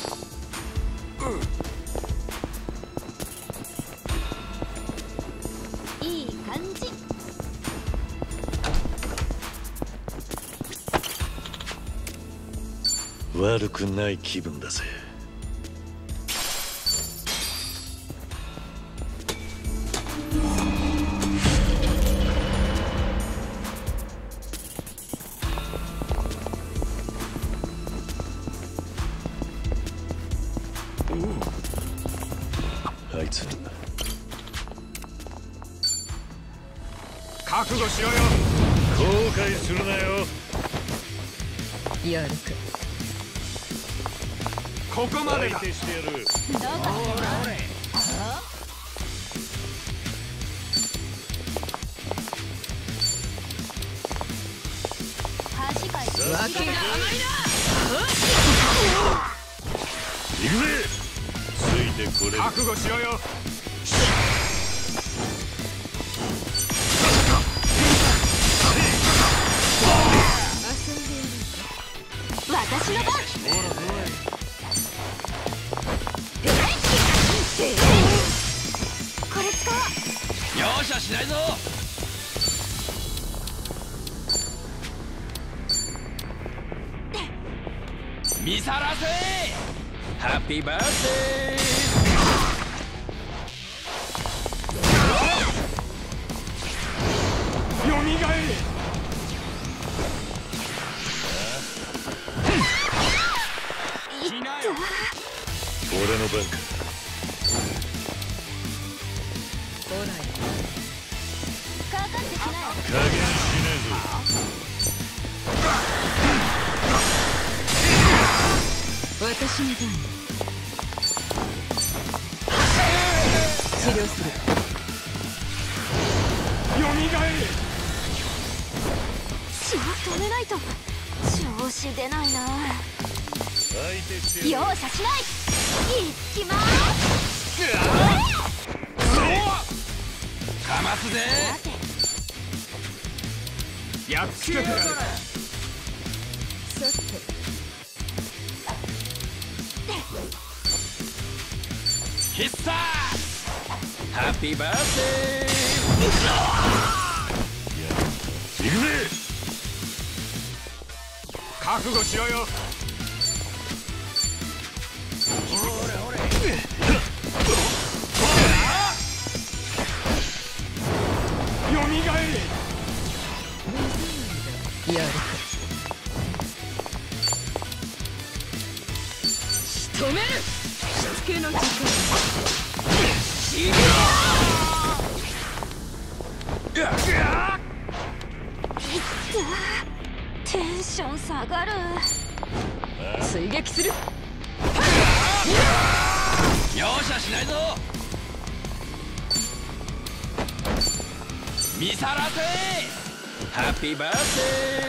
いい感じ。 悪くない気分だぜ。あいつ覚悟しろよ。 後悔するなよ。 やるか。 ここまでだ。 相手してやる。 恥かいて。 わけが甘い行くぜ。ついてこれる。 覚悟しろよ。 私の番。これ使おう。 容赦しないぞ。見さらせ。ハッピーバースデー。 よみがえれ。 来なよ。 俺の番か。 来ない。 かかってきなよ。 加減しねえぞ。 私の番。治療する。 よみがえれ。 血を止めないと調子出ないな。 相手してやる。 容赦しない。いきまーす。 かますぜ。 待て。 やっつけてやる。 さて。 必殺ハッピーバースデ行くぜ。 覚悟しろよ。よみがえれ。 やるか。仕留める。しつけの時間。 テンション下がる。 追撃する。 容赦しないぞ。見さらせハッピーバースデ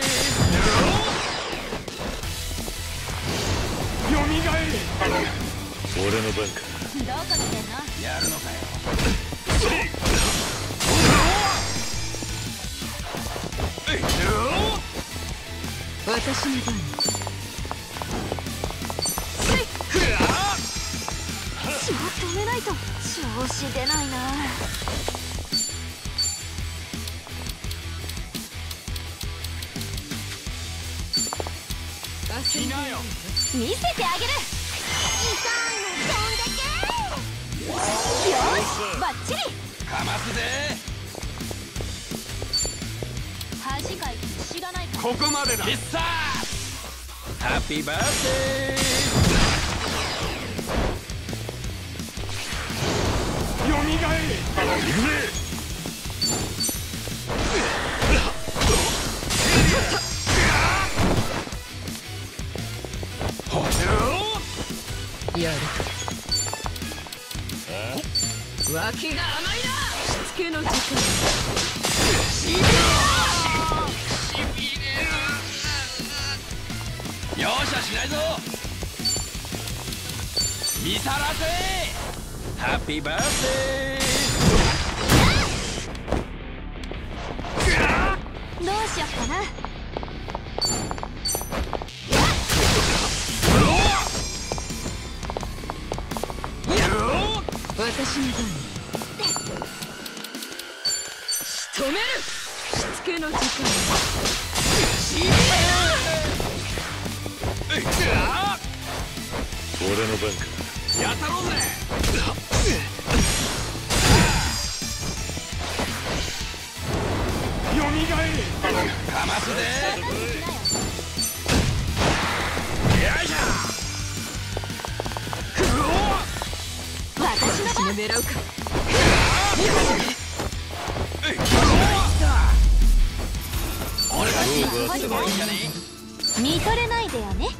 よみがえれ。 俺の番か。 どこ見てんの。 ーやるのかよ。 私の番。 血を止めないと調子出ないな。 来なよ。 見せてあげる。痛いの飛んでけ。よしバッチリ。 かますぜ。 恥かいて知らないか。 ここまでだ。 必殺ハッピーバースデよみがえれ。 行くぜ。 やるか。脇が甘いな。しつけの時間。 容赦しないぞ。見さらせハッピーバースデどうしよっかな。 私の番。仕留める。しつけの時間。 俺の番か。 やったろうぜ。 よみがえれ。 かますぜ。よいしょ。 私の私も狙うか。 俺が勝負はすごいんじゃね。 見とれないでよね。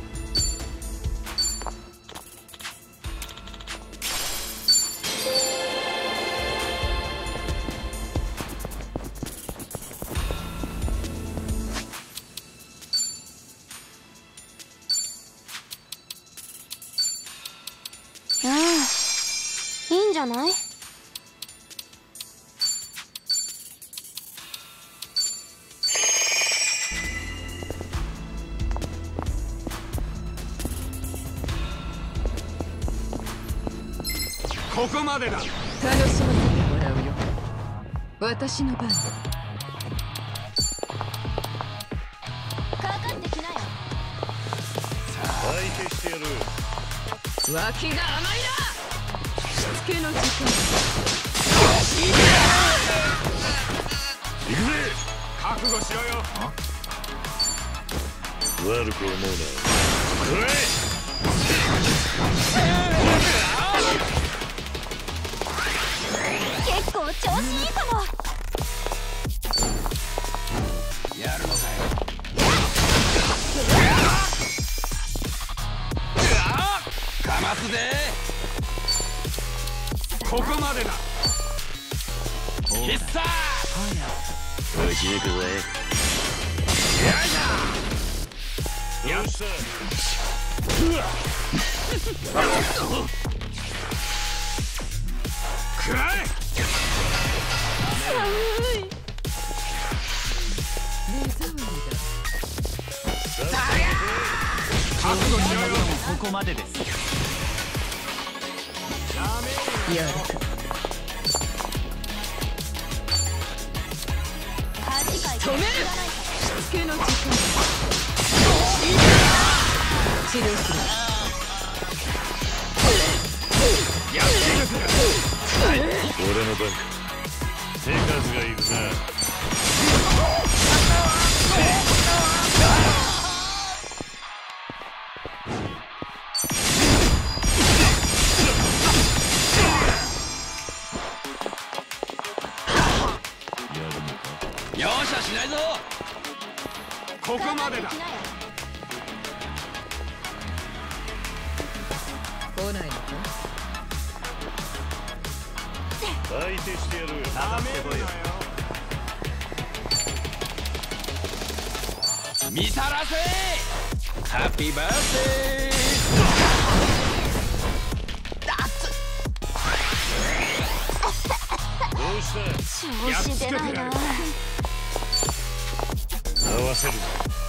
うん、いいんじゃない。 ここまでだ。 楽しませてもらうよ。私の番。 かかってきなよ。 相手してやる。 脇が甘いな。しつけの時間。 行くぜ。 覚悟しろよ。 悪く思うな。くらえ。 結構調子いいかも。 やるのかよ。かますぜ。 ここまでだ。 必殺。 打ち抜くぜ。 よっしゃ。 くらえ。 寒い。 覚悟しろよ。 ここまでです。 やるか。止める。しつけの時間。治療する。 やってくれ。 俺の番か。手数がいるな。 容赦しないぞ。 ここまでだ。 来ないのか。 相手してやる。 ダメだよ。 見さらせ。ハッピーバースデー。 どうした。 調子出ないな。 合わせる。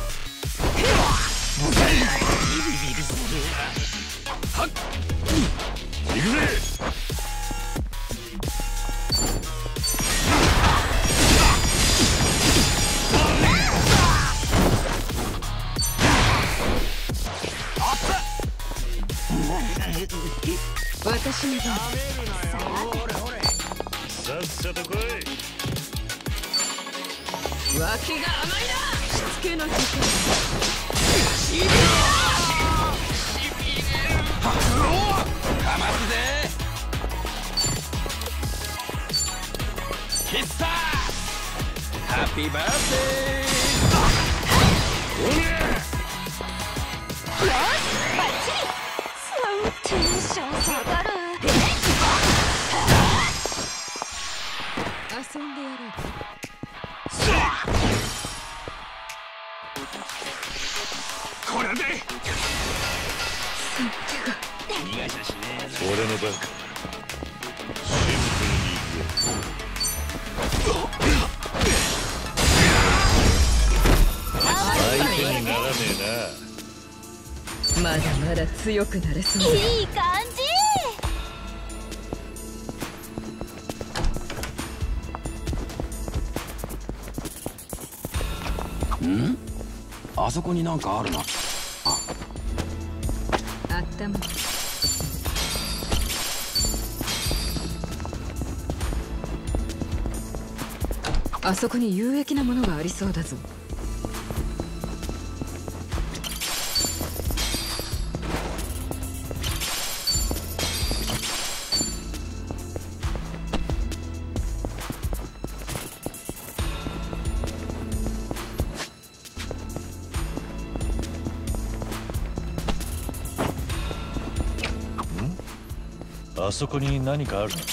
はっ。 行くぜ。 私の番。 さっさと来い。 脇が甘いな。しつけの時間。 かますぜ。必殺。ハッピーバースデよし、バッチリ。テンション下がる。 遊んでやろうか。 これで。 ー。逃がしゃしねえぞ。 俺の番か。シンプルに行くぜ。相手にならねえな。 まだまだ強くなれそうだ。 いい感じ。 ん？あそこになんかあるな。 あったまる。あそこに有益なものがありそうだぞ。 あそこに何かあるの。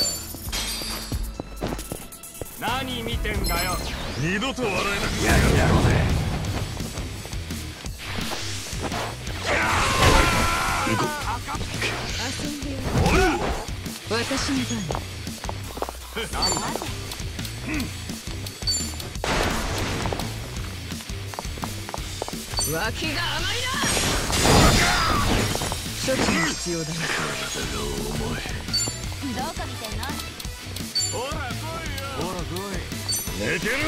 何見てんだよ。 二度と笑えなくやるやろうぜ。 遊んでやろう。私の番。脇が甘いな。処置が必要だな。 どこ見てんの。 ほら来いよ。 ほら来い。 寝てる。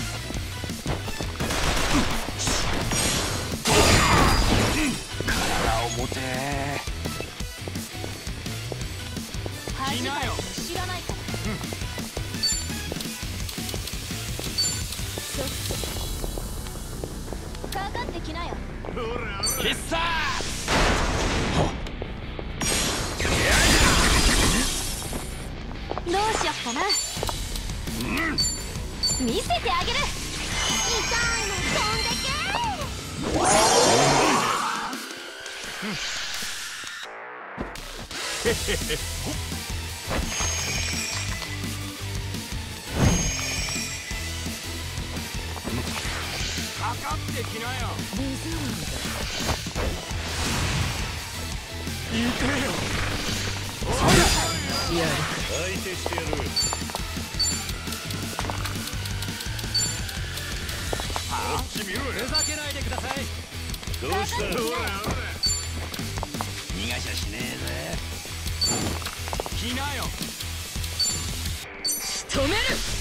体を持て。 恥かいて知らないから。 ちょっかかってきなよ。 必殺どうしよっかな。見せてあげる。痛いの飛んでけ。 かかってきなよ。 デザーやる相手してやる。 こっち見ろよ。 ふざけないでください。 どうした？ 逃がしゃしねえぜ。来なよ。 仕留める。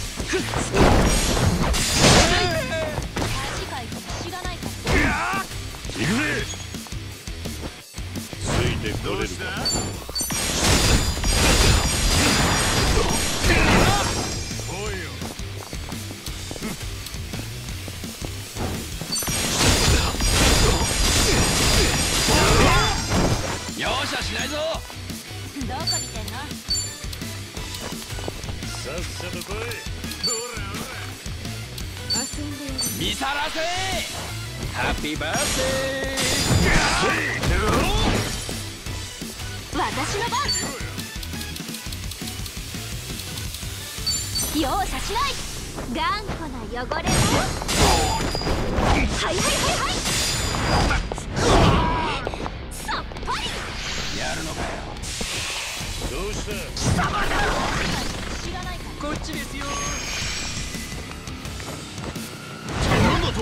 恥かいてもしがないか。 行くぜ。ついてこれるか。 来いよ。容赦しないぞ。 どこ見てんの？ さっさと来い。 遊んでやる。 見さらせ。ハッピーバースデ私の番。容赦しない。頑固な汚れだ。はいはいはいはい。さっぱり。 ー。やるのかよ。 どうした？ 知らないか。 こっちですよ。 来ないのか。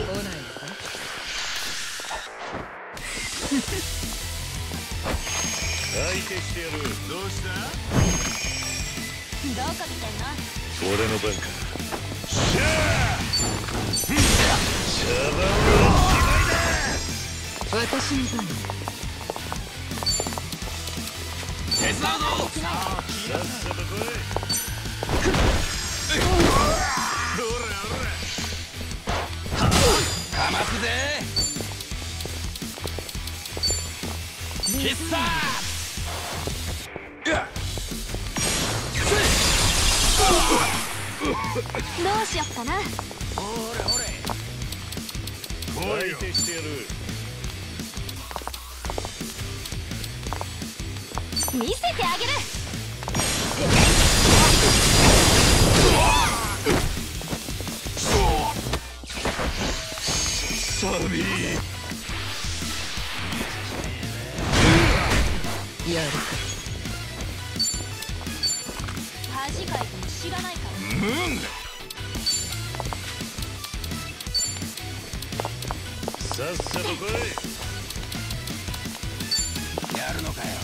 相手してやる。 どうした？ どこ見てんの？ 俺の番か。シャー。シャバ私の番。 手伝うぞ。 さっさと来い。 かますぜ。必殺。 どうしよっかな。 相手してやる。 見せてあげる。 サビー。 やるか。 恥かいてもしがないから。 さっさと来い。 やるのかよ。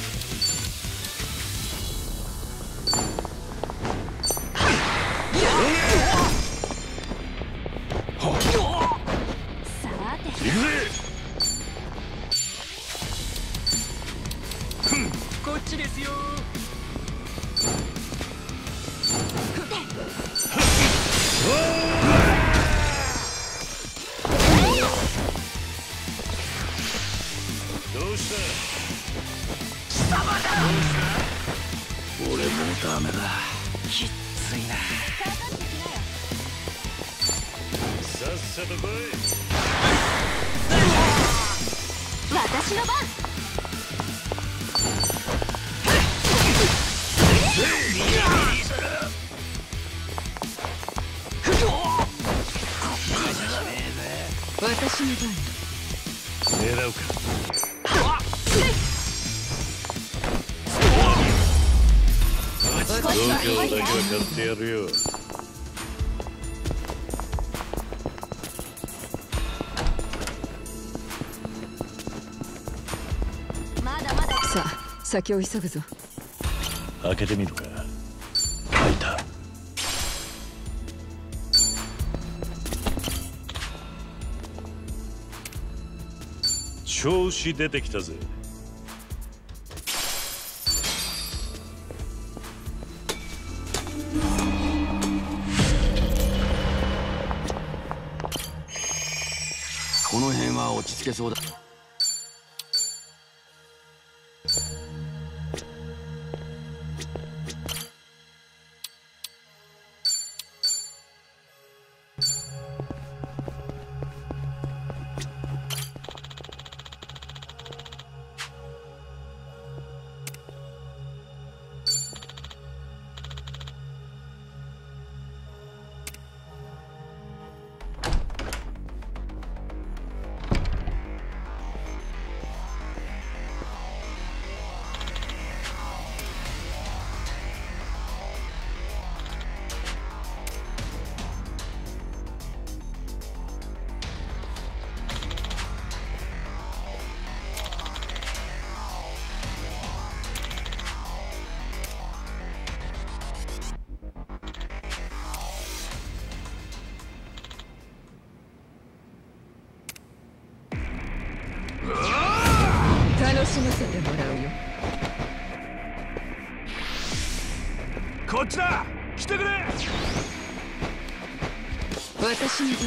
さて。 行くぜ。 こっちですよ。 どうした？ 俺もうダメだ。きっついな。 かかってきなよ。 さっさと来い。 私の番。 私の番。 狙うか。度胸だけは買ってやるよ。 まだまだ。 さあ、先を急ぐぞ。 開けてみるか。開いた。調子出てきたぜ。 この辺は落ち着けそうだ。 楽しませてもらうよ。 こっちだ、来てくれ。 私の番。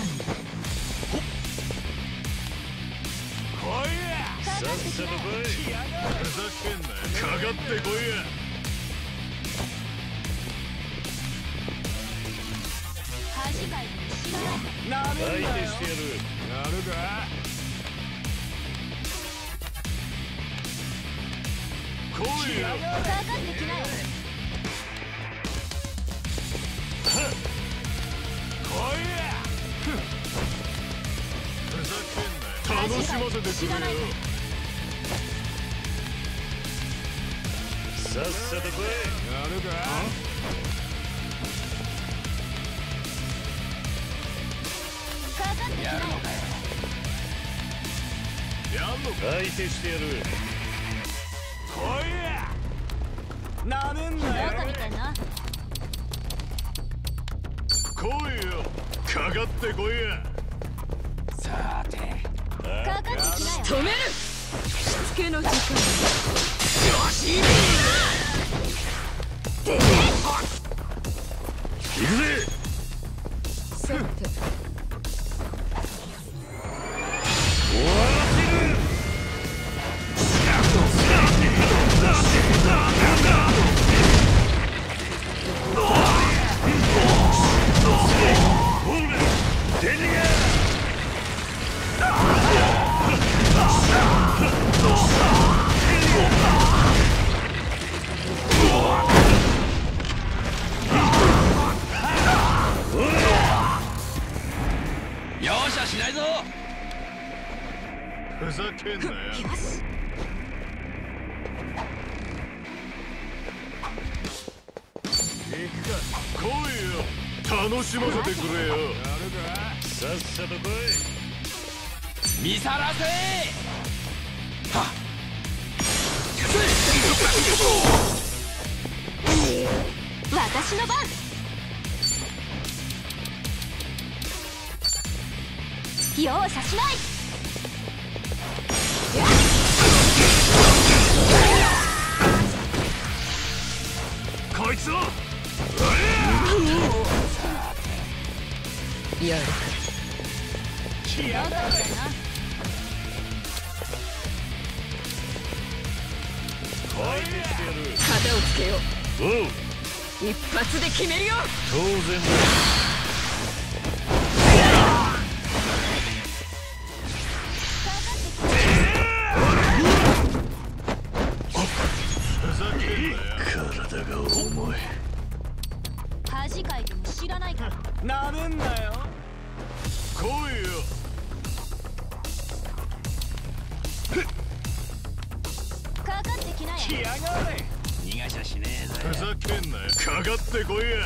来いや。 さっさと来い。ふざけんなよ。かかってこいや。 恥かいて知らない。 なめんなよ。 相手してやる。 なるか。 来いよ。 かかってきなよ。 来いや。 ふざけんなよ。楽しませてくれよ。さっさと来い。 なるか。 かかってきなよ。 やんのか。 相手してやる。 来いや。なめんなよ。 バカみたいな。 来いよ。かかってこいや。 さて。 かかってきなよ。 止める。しつけの時間。 よし。 行くぜ。 さて。 容赦しないぞ。 ふざけんなよ。 行くか。 来いよ。楽しませてくれよ。 なるか。 さっさと来い。 見さらせ。はっ。 私の番。容赦しない。 こいつを。 やる。 来やがれ。 相手してやる。 肩をつけよう。 おう。 一発で決めるよ。 当然だ。ふざけんなよ。体が重い。 恥かいても知らないから。 なめんなよ。 来いよ。 かかってきなよ。 来やがれ。 逃がしゃしねえぞ。 ふざけんなよ。かかってこいや。 なめんなよ。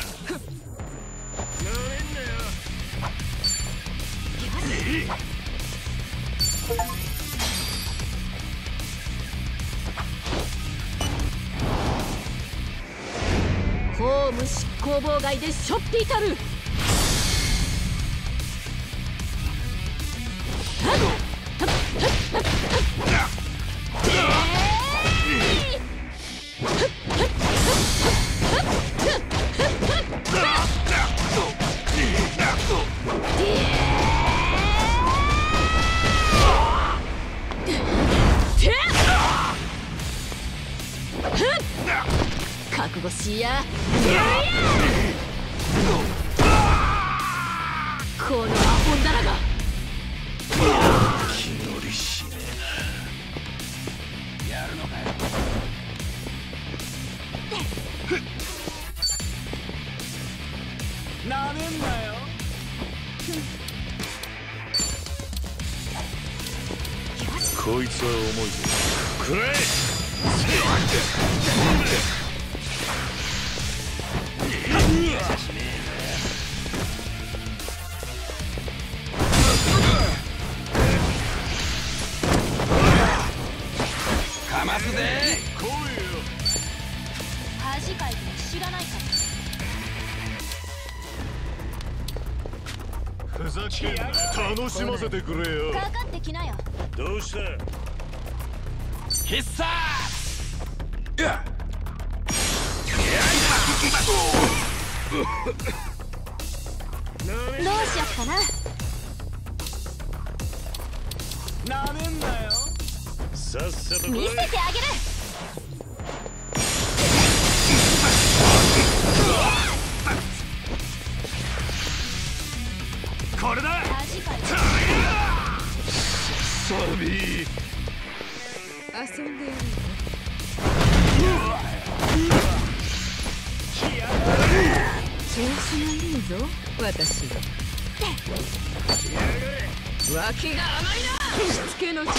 公務執行妨害でしょっていたる。 しやこのアホンダラが気乗りしねやるのかよ。 なめんなよ。 えな。こいつは重いぞ。くらえ。 かますぜ。 恥かいても知らないかふざけんな。楽しませてくれよ。 かかってきなよ。 どうした。 必殺。うわっ。 どうしよっかな。 なめんなよ。 さっさと来い。 見せてあげる。 これだ。 恥かいてサビー。 遊んでやる調子がいいぞ私は脇が甘いな。しつけの時間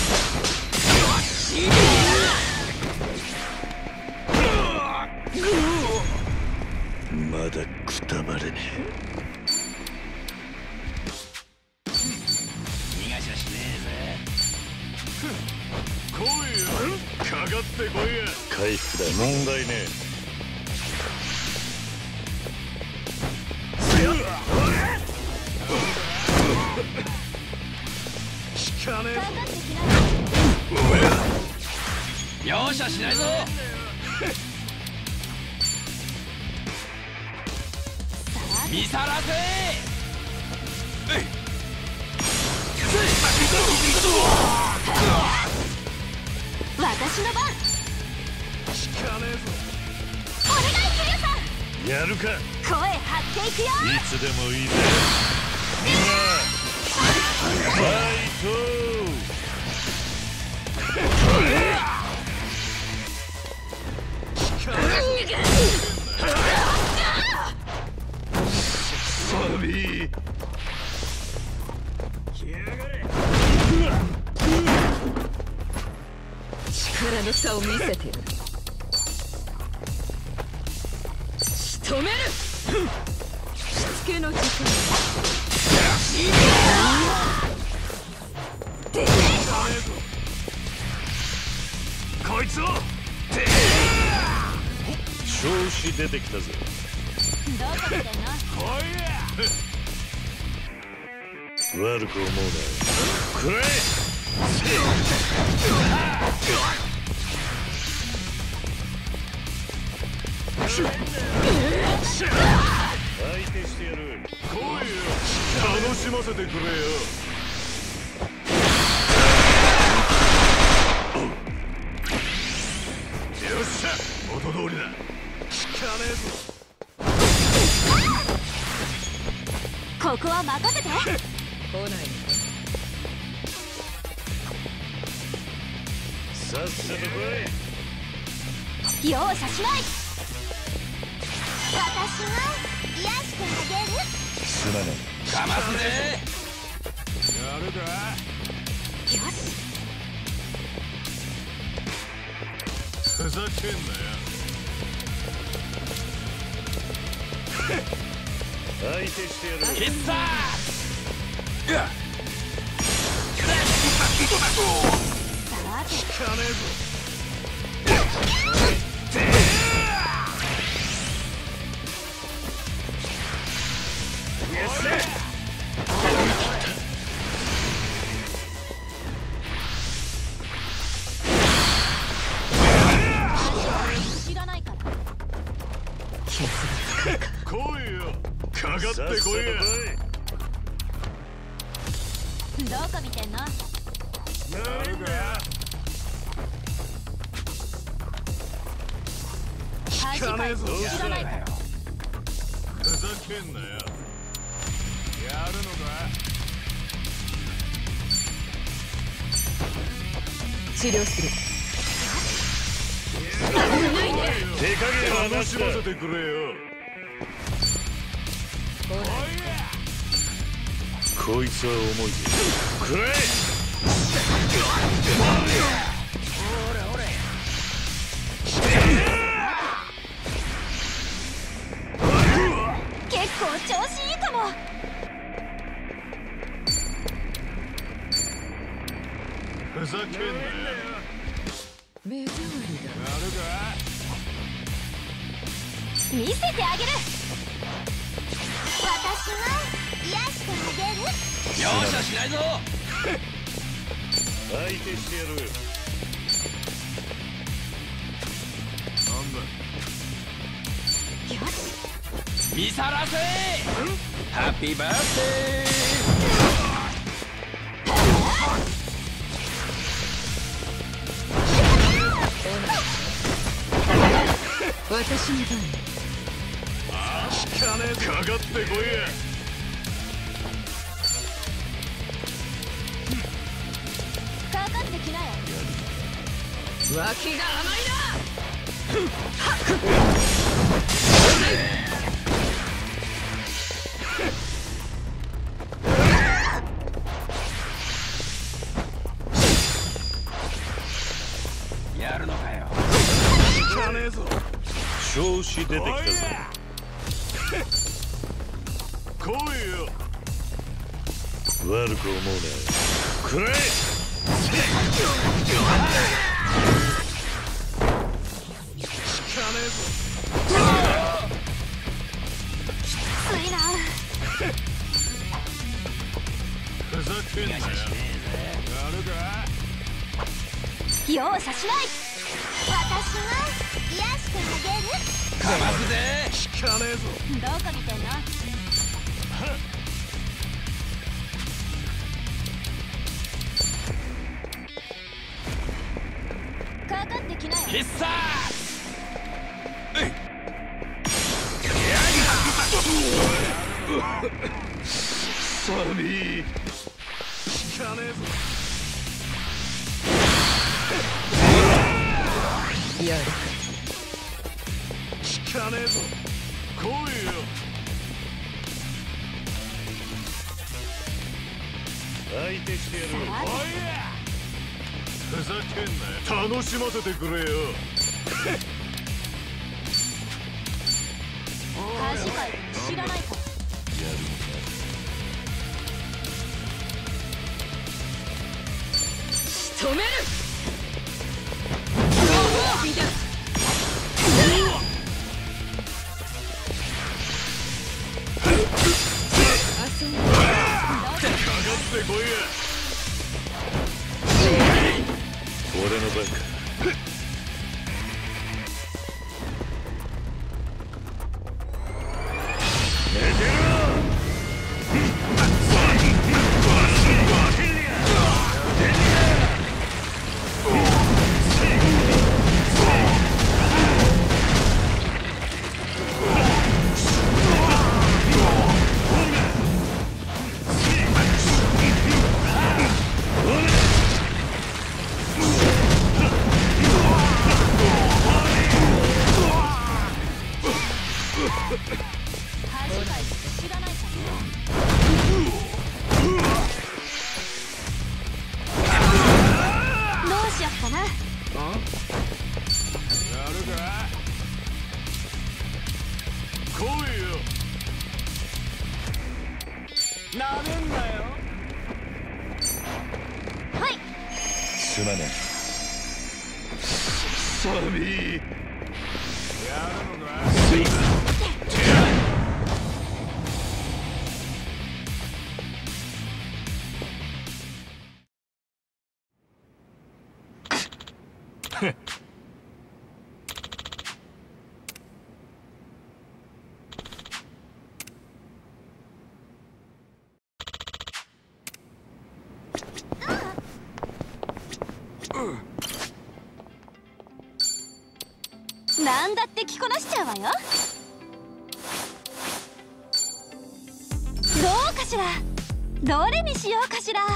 まだくたばれね逃がしゃしねえ。来いよ。かかってこいや。回復だ。問題ね聞かねかかってきなよ。 え。容赦しないぞ。見さらせ。 私の番。 聞かねお願いキリュウさん。 えぞ。やるか。 声張っていくよ。 いつでもいいぜ。みんなファイト。サビー。 力の差を見せてやる。仕留める。しつけの時間こいつを。調子出てきたぜ。 どこ見てんの。 悪く思うな。くらえ。相手してやる。来いよ。楽しませてくれよ。よっしゃ。元通りだ。聞かねえぞ。 ここは任せて。 来ないのか。 さっさと来容赦しない。私が癒してあげる。 い。すまねかますぜ。 え。やるか。 よし。 ふざけんなよ。相手してやる。 必殺。うわっ。 聞かねえぞ。 知らないから。 来いよ。かかってこいや。 どこ見てんの。 なるか。 恥恥かいて知らないか。 ふざけんなよ。やるのか。 治療する。 手加減は楽しませてくれよ。こいつは重いぜ。くらえ。 結構調子いいかも。 ふざけんなよ。 目障りだ。 やるか。 見せてあげる。私が癒してあげる。 容赦しないぞ。 相手してやる。なんだ。 よし。 見さらせ。ハッピーバースデ私の番。 かねえかかってこいや。 かかってきなよ。 脇が甘いな。 やるのかよ。 かねえぞ。調子出てきたぞ。来いよ。悪く思うな。くらえ。 ついな。 ふざけんなよ。やるか。 容赦しない。私が癒してあげる。 かますぜ。 聞かねえぞ。 どこ見てんの。かかってきなよ。 必殺。 サビー。聞かねえぞ。 やるか。 聞かねえぞ。来いよ。相手してやる。ふざけんなよ。楽しませてくれよ。 恥かいて知らないか。 仕留める。ご褒美だ。遊んで。 かかってこいや。俺の番か。寝てろ。 恥かいて知らないか。どうしよっかな。 やるか。来いよ。なめんなよ。 はい。 すまねえ。サビー。やるのか。 なんだって着こなしちゃうわよ。どうかしら、どれにしようかしら。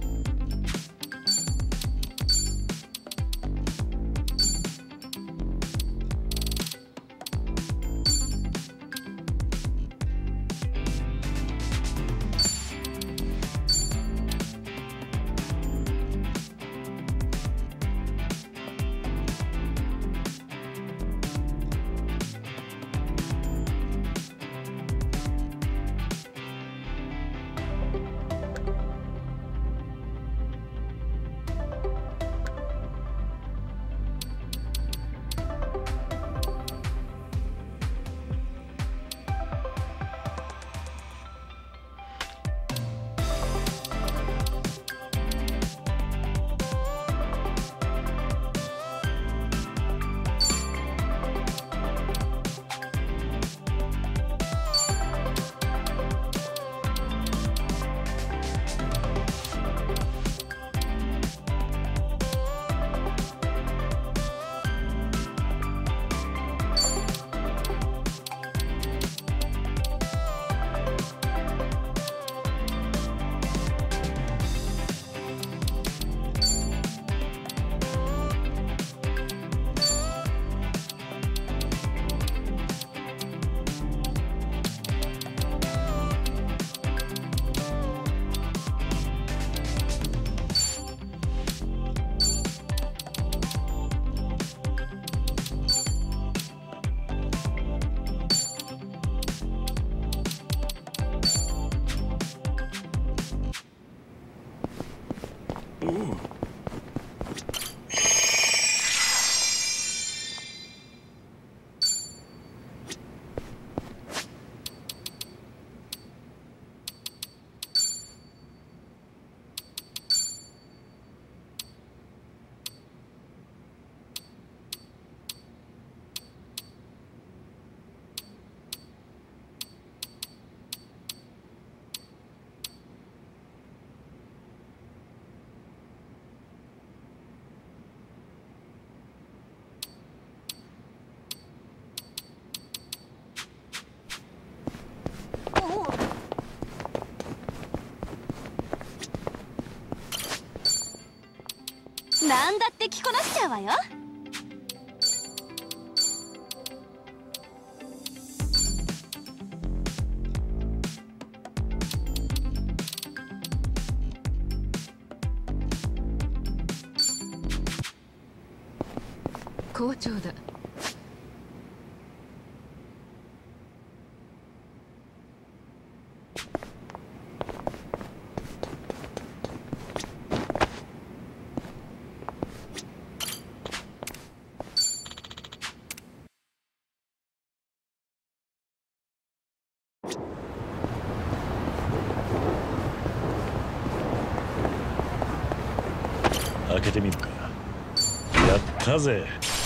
なんだって着こなしちゃうわよ。 好調だ。 開けてみるか。やったぜ。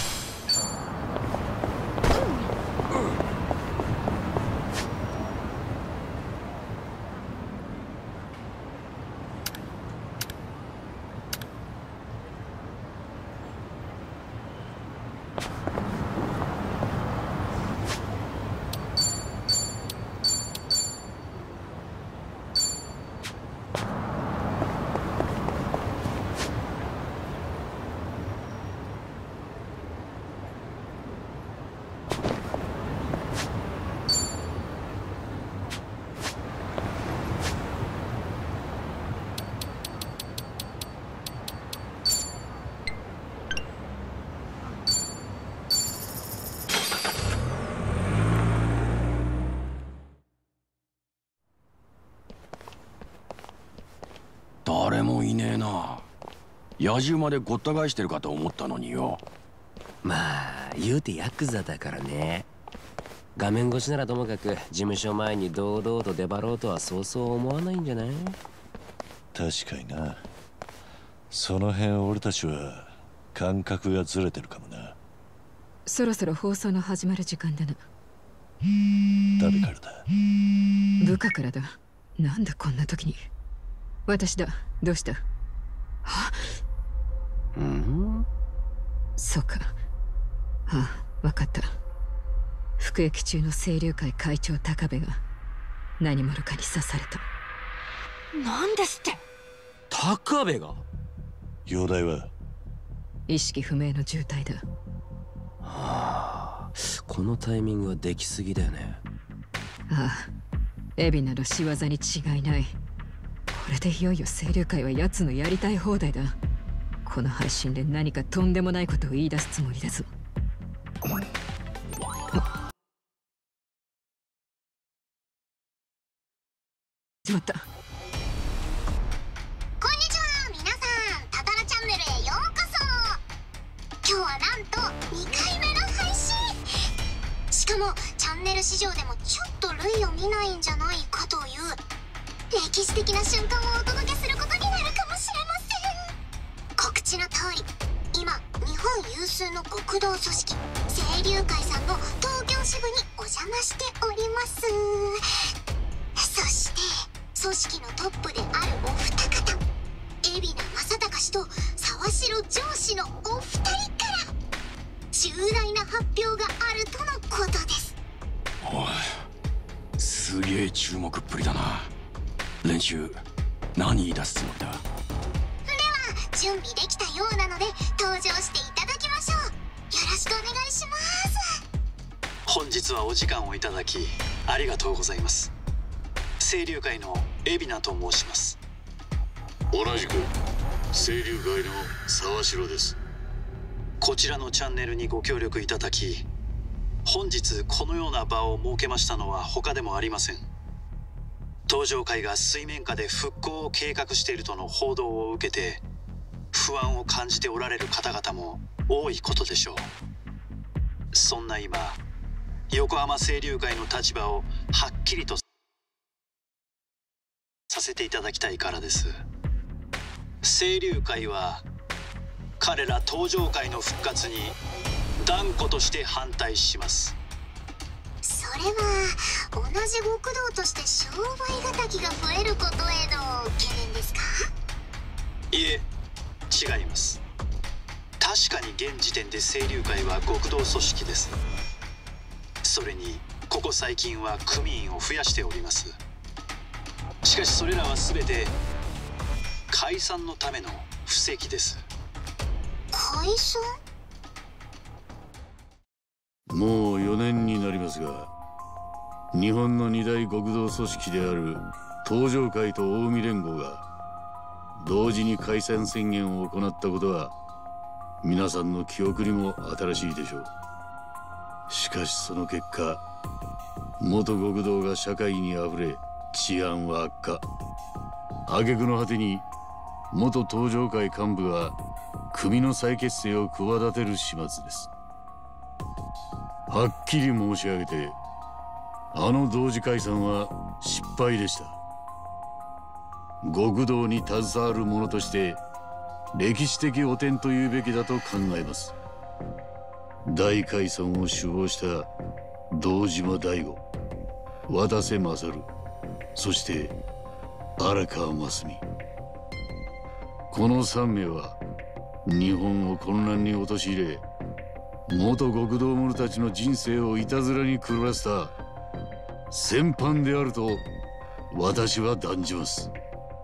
誰もいねえな。野獣までごった返してるかと思ったのによ。 まあ言うてヤクザだからね。画面越しならともかく事務所前に堂々と出張ろうとはそうそう思わないんじゃない？ 確かにな。その辺俺たちは感覚がずれてるかもな。 そろそろ放送の始まる時間だな。 誰からだ？ 部下からだ。なんだこんな時に。私だ。どうした？はうん？ そうか。ああ、 分かった。服役中の清流会会長高部が何者かに刺された。 なんですって。 高部が？ 容体は？ 意識不明の重体だ。 はあ、このタイミングはできすぎだよね。 ああ、海老名の仕業に違いない。これでいよいよ清流会は奴のやりたい放題だ。この配信で何かとんでもないことを言い出すつもりだぞ。しまった。 こんにちは、皆さん。タタラチャンネルへようこそ。今日はなんとにかいめの配信。しかもチャンネル史上でもちょっと類を見ないんじゃないかという歴史的な瞬間をお届けすることになるかもしれません。告知の通り、今日本有数の極道組織清流会さんの東京支部にお邪魔しております。そして組織のトップであるお二方、海老名正孝氏と沢城上司のお二人から重大な発表があるとのことです。 おい、すげえ注目っぷりだな。練習何言い出すつもりだ？ では準備できたようなので登場していただきましょう。よろしくお願いします。 本日はお時間をいただきありがとうございます。清流会の海老名と申します。 同じく清流会の沢城です。 こちらのチャンネルにご協力いただき、本日このような場を設けましたのは他でもありません。東上会が水面下で復興を計画しているとの報道を受けて不安を感じておられる方々も多いことでしょう。そんな今、横浜清流会の立場をはっきりとさせていただきたいからです。清流会は彼ら東上会の復活に断固として反対します。 それは同じ極道として商売敵が増えることへの懸念ですか？ いえ、違います。確かに現時点で清流会は極道組織です。それにここ最近は組員を増やしております。しかしそれらは全て解散のための布石です。 解散？ もうよねんになりますが、日本の二大極道組織である東上会と近江連合が同時に解散宣言を行ったことは皆さんの記憶にも新しいでしょう。しかしその結果、元極道が社会にあふれ治安は悪化。挙句の果てに元東上会幹部が組の再結成を企てる始末です。はっきり申し上げて、あの同時解散は失敗でした。極道に携わる者として歴史的汚点というべきだと考えます。大解散を首謀した堂島大吾、渡瀬勝、そして荒川真澄、このさんめいは日本を混乱に陥れ、元極道者たちの人生をいたずらに狂わせた戦犯であると私は断じます。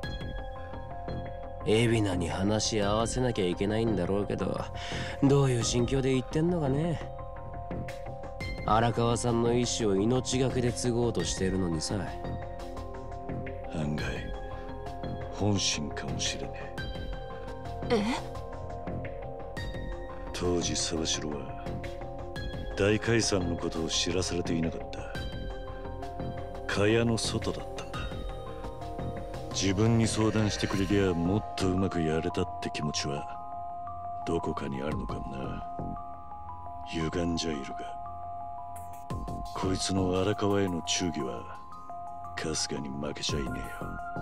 海老名に話し合わせなきゃいけないんだろうけど、どういう心境で言ってんのかね。荒川さんの意思を命がけで継ごうとしているのにさ。 案外本心かもしれねえ。 え当時沢城は大解散のことを知らされていなかった。蚊帳の外だったんだ。自分に相談してくれりゃもっとうまくやれたって気持ちはどこかにあるのかもな。歪んじゃいるが、こいつの荒川への忠義はかすかに負けちゃいねえよ。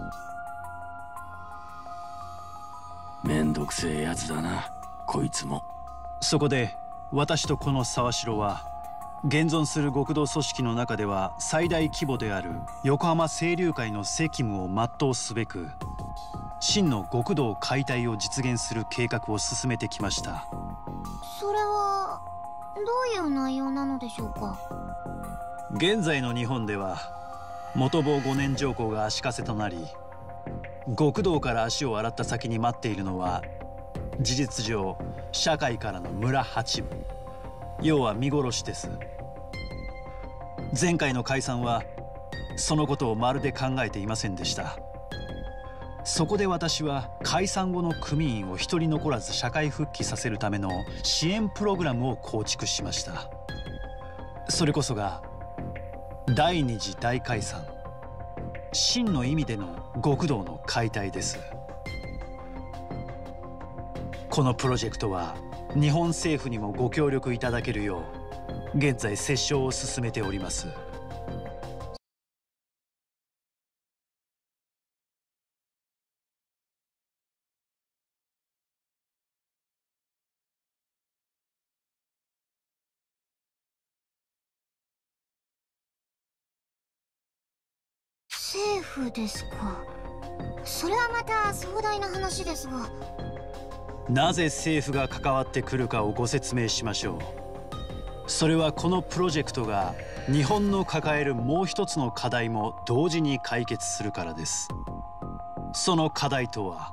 めんどくせえやつだな、こいつも。 そこで私とこの沢城は現存する極道組織の中では最大規模である横浜清流会の責務を全うすべく真の極道解体を実現する計画を進めてきました。 それはどういう内容なのでしょうか。 現在の日本では元坊五年上皇が足かせとなり、極道から足を洗った先に待っているのは事実上社会からの村八分、要は見殺しです。前回の解散はそのことをまるで考えていませんでした。そこで私は解散後の組員を一人残らず社会復帰させるための支援プログラムを構築しました。それこそが第二次大解散、真の意味での極道の解体です。このプロジェクトは日本政府にもご協力いただけるよう現在折衝を進めております。 政府ですか。それはまた壮大な話ですが。 なぜ政府が関わってくるかをご説明しましょう。それはこのプロジェクトが日本の抱えるもう一つの課題も同時に解決するからです。その課題とは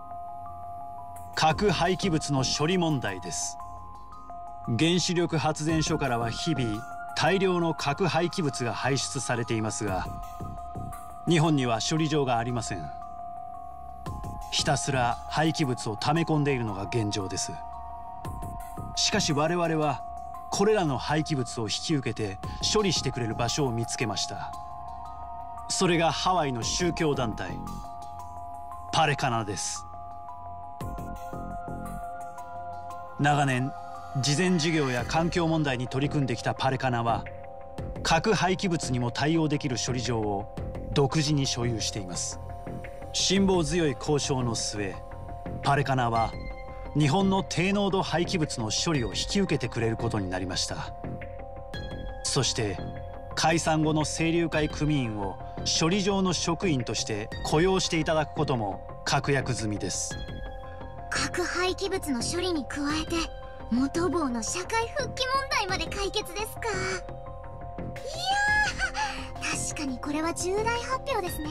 核廃棄物の処理問題です。原子力発電所からは日々大量の核廃棄物が排出されていますが、日本には処理場がありません。ひたすら廃棄物を溜め込んでいるのが現状です。しかし我々はこれらの廃棄物を引き受けて処理してくれる場所を見つけました。それがハワイの宗教団体パレカナです。長年慈善事業や環境問題に取り組んできたパレカナは核廃棄物にも対応できる処理場を独自に所有しています。辛抱強い交渉の末、パレカナは日本の低濃度廃棄物の処理を引き受けてくれることになりました。そして解散後の清流会組員を処理場の職員として雇用していただくことも確約済みです。 核廃棄物の処理に加えて元坊の社会復帰問題まで解決ですか。いやー、確かにこれは重大発表ですね。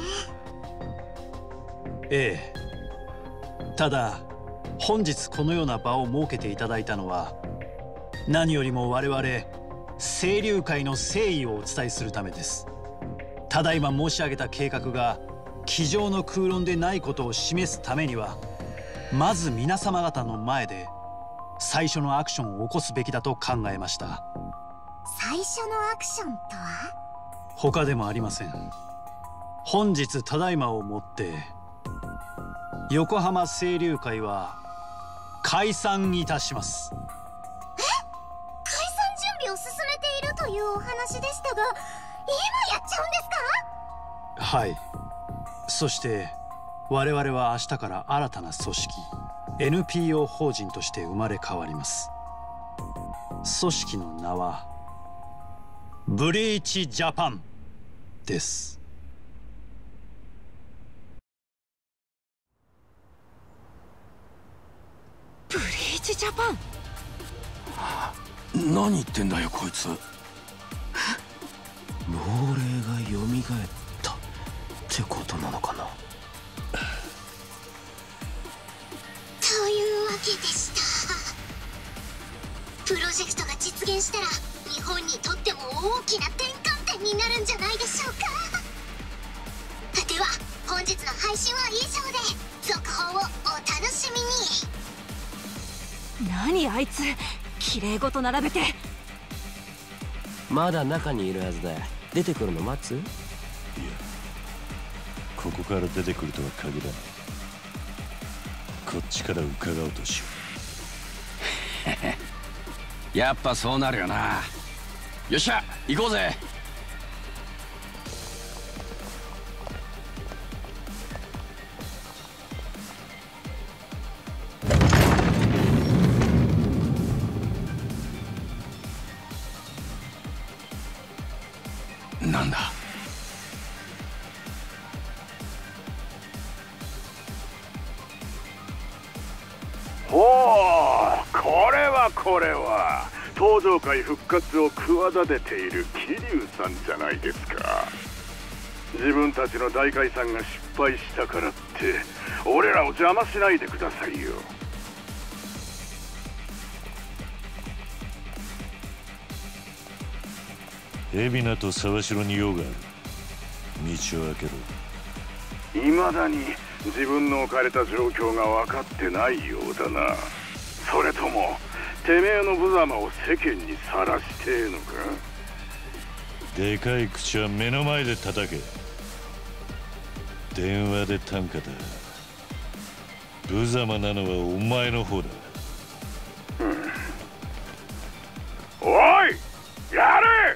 ええ。ただ本日このような場を設けていただいたのは何よりも我々清流会の誠意をお伝えするためです。ただいま申し上げた計画が机上の空論でないことを示すためには、まず皆様方の前で最初のアクションを起こすべきだと考えました。 最初のアクションとは？ 他でもありません。本日ただいまをもって横浜清流会は解散いたします。 え？解散準備を進めているというお話でしたが、今やっちゃうんですか？ はい。そして我々は明日から新たな組織 エヌピーオー 法人として生まれ変わります。組織の名はブリーチジャパンです。 ブリーチジャパン。 何言ってんだよこいつ。亡霊がよみがえったってことなのかな。 というわけでした。プロジェクトが実現したら日本にとっても大きな転換点になるんじゃないでしょうか。では本日の配信は以上で、続報をお楽しみに。 何あいつ、綺麗ごと並べて。 まだ中にいるはずだ。出てくるの待つ？いや、 ここから出てくるとは限らない。こっちから伺おうとしよう。やっぱそうなるよな。よっしゃ行こうぜ。 なんだ。 おお、これはこれは東上界復活を企てている桐生さんじゃないですか。自分たちの大解散が失敗したからって俺らを邪魔しないでくださいよ。 海老名と沢城に用がある。道を開けろ。 未だに自分の置かれた状況が分かってないようだな。それともてめえの無様を世間にさらしてえのか。 でかい口は目の前で叩け。電話で短歌だ。無様なのはお前の方だ。 うん、おいやれ。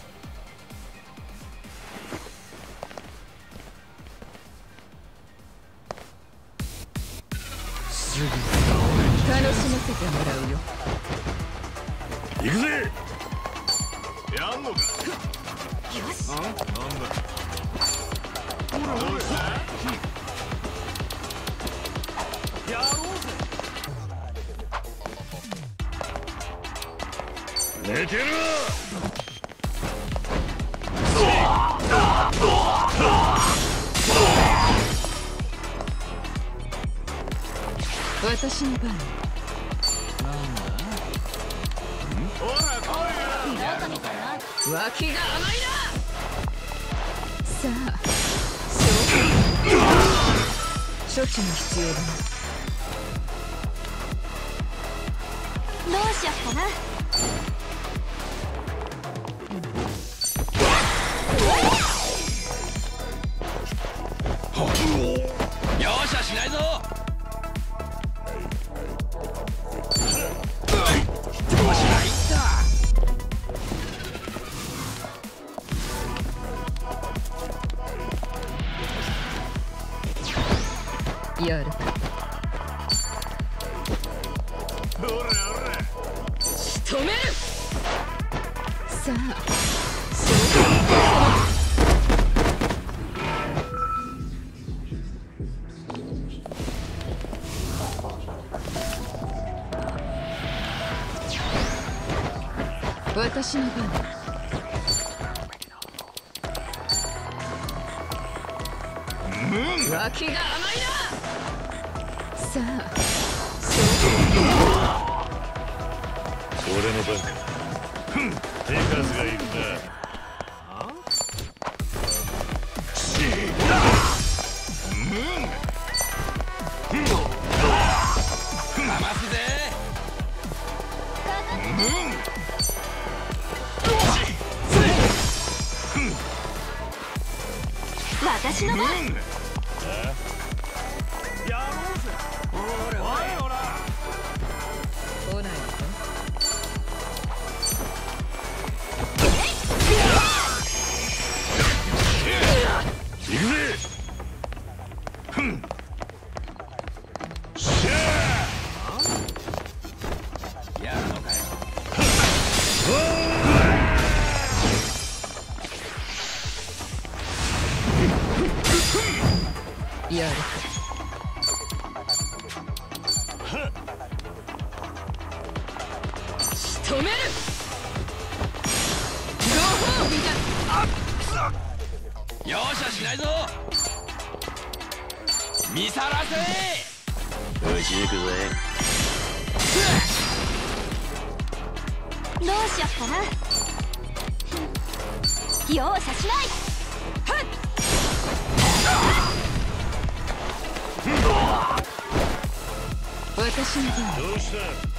楽しませてもらうよ。 行くぜ。 やんのか。よし。 なんだ。ほらほら。やろうぜ。 寝てる。 私の番。 ほら来いよ。 脇が甘いな。さあ、処置も必要だな。 どうしよっかな。 容赦しないぞ。 やる。 ほらほら。 仕留める。さあ、私の番。脇が甘いな。さあ、 俺の番か。ふん、手数がいるな。 かますぜ。 私の番。 やろうぜ。ほらほら。 来ないのか。 行くぜ。 ふん。しゃあ。やるのかよ。 やる。仕留める。ご褒美だ。 容赦しないぞ。見さらせ。 うち行くぜ。 どうしよっかな。容赦しない。 私の番。 どうした。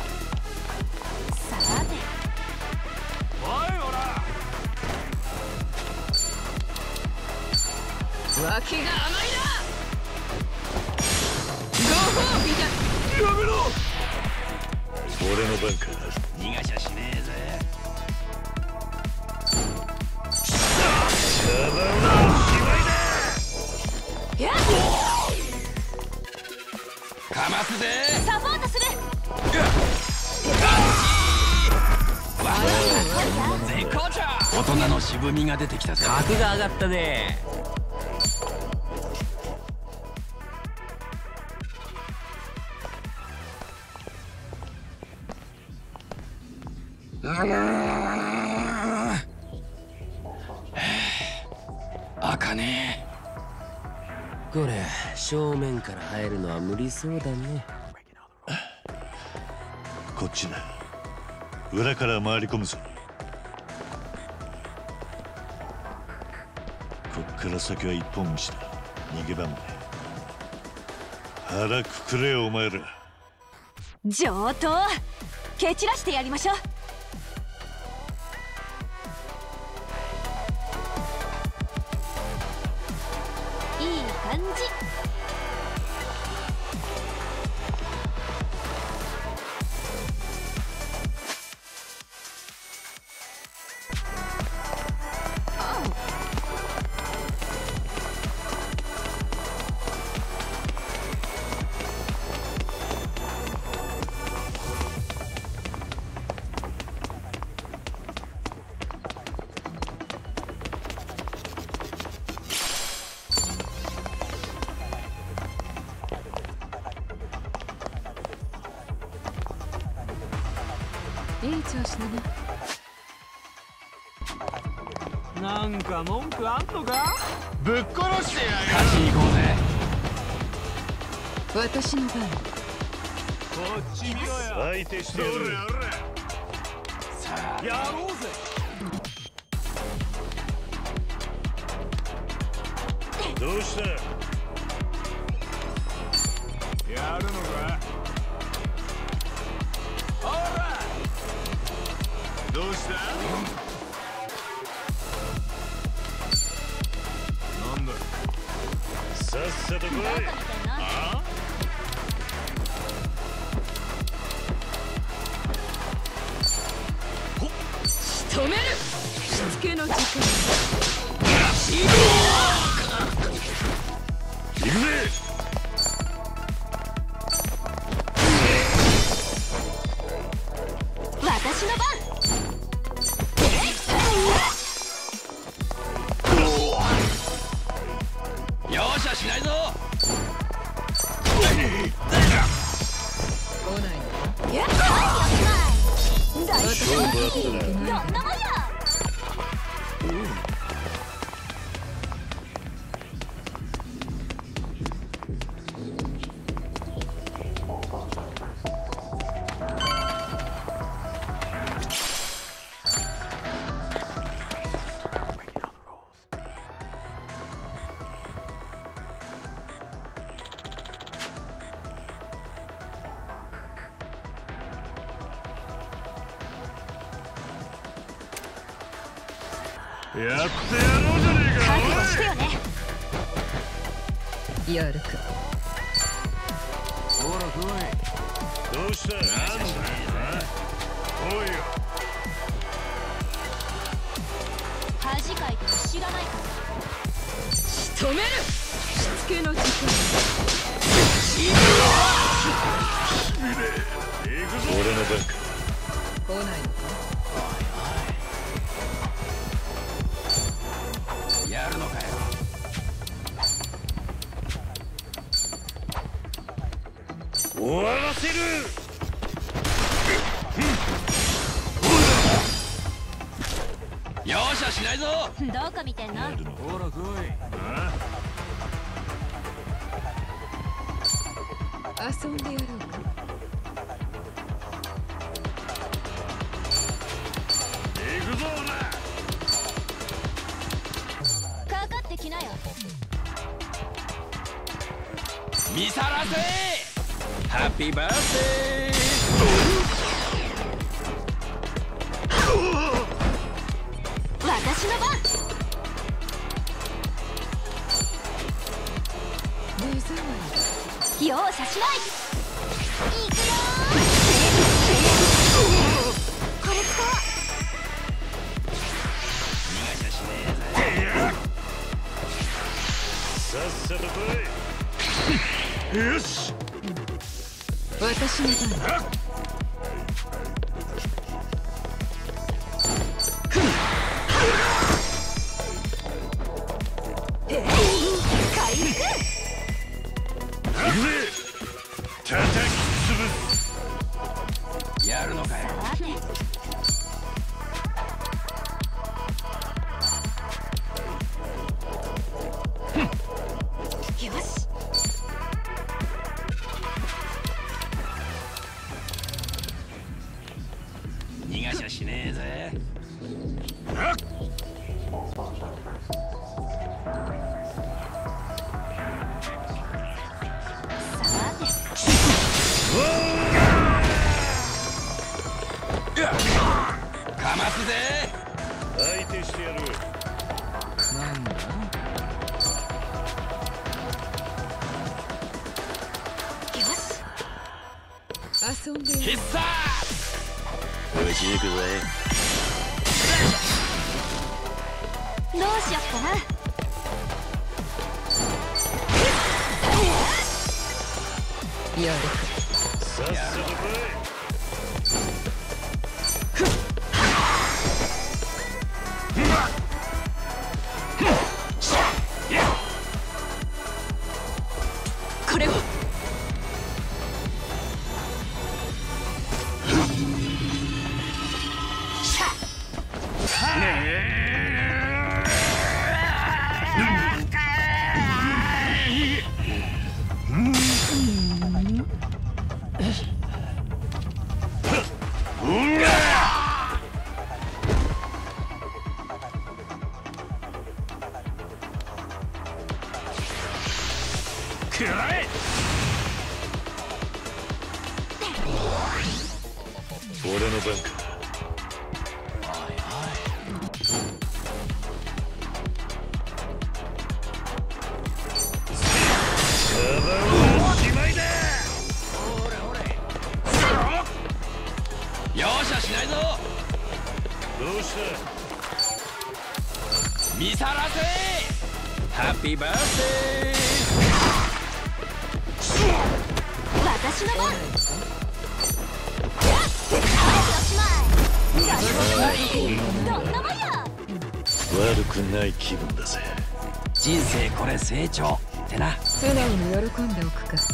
さて。 おいほら。 脇が甘いな。ご褒美だ。 やめろ。 俺の番か。 逃がしゃしねえぜ。 シャバのやっ。 かますぜ。 サポートする。 絶好調。大人の渋みが出てきたぜ。 格が上がったね。 開かねえ。 これ正面から入るのは無理そうだね。 こっちだ。裏から回り込むぞ。こっから先は一本道だ。逃げ場もね。腹くくれよお前ら。 上等。蹴散らしてやりましょう。いい感じ。 いい調子だな。なんか文句あんのか。ぶっ殺してやる。 勝ちに行こうぜ。 私の番。 こっち見ろよ。 相手してやる。 さあやろうぜ。 どうした。 やるのか。ほらどうした。なんだ。 さっさと来い。 あ仕留める。しつけの時間。 行くぜ。 私の番。 容赦しないぞ。 来ないの。 やったー。大勝負あったな。 どんなもんや。 やってやろうじゃねえか。 覚悟してよね。 やるか。 ほら来い。 どうした。なんだ。おいよ。 恥かいても知らないか。 仕留める。しつけの時間。 俺の番か。 来ないのか。 やるのかよ。 終わらせる。 容赦しないぞ。 どこ見てんの。 ほら来い。 遊んでやろうか。 行くぞおら。 かかってきなよ。 見さらせ。ハッピーバースデー。 私の番。 目障り。 容赦しない。いくよー。これ使おう。 さっさと来い。よし。 私の番。 回復。 行くぜ。叩き潰す。 やるのかよ。 さてねえぜ。かますぜ。 相手してやる。 なんだ。 遊んで必殺。 うち行くぜ。 どうしよっかな。 やるさっさと来い。 これをくらえ。 俺の番か。 容赦しないぞ。 どうした。 見さらせ。ハッピーバースデー。 私の番。どんなもんや。 悪くない気分だぜ。 人生これ成長ってな。 素直に喜んでおくか。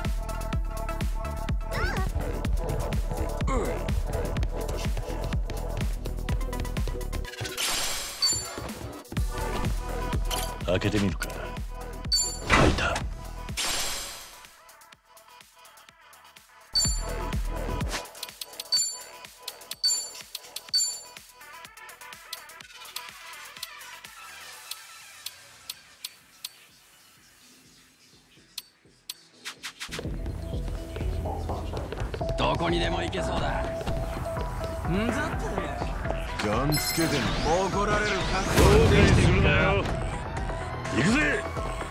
開けてみるか。開いた。 どこにでも行けそうだ。んざってガンつけても怒られる覚そう悟できてするんだよ。 るなよ。行くぜ。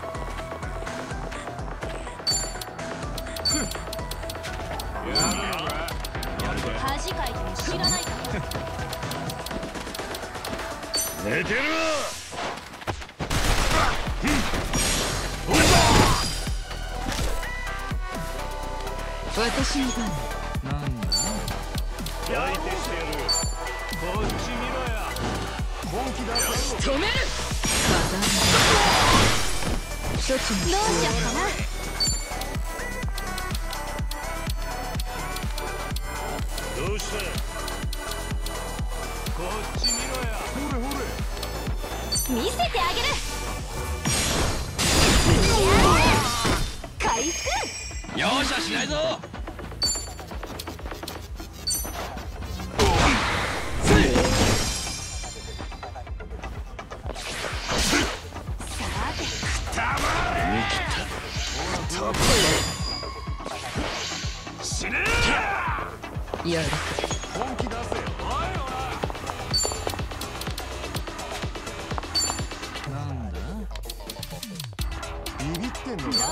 恥かいても知らないか。 寝てるわ。 私の番。 なんだ。 相手してやる。 こっち見ろや。本気だぞ。 止める。風処置にどうしよっかな。 どうした。 こっち見ろや。ほれほれ。 見せてあげる。回復。 容赦しないぞ。死ねーやるか。 本気出せよ。おいおい。 なんだ。 ビビってんのどこ見てんの。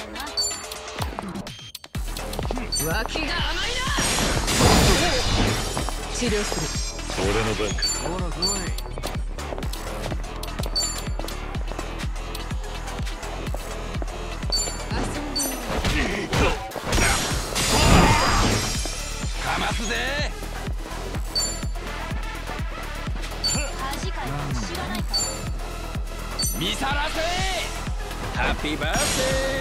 脇が甘いな。治療する。 俺の番か。 ほら来い。かますぜ。 恥かいても知らないか。 見さらせ。ハッピーバース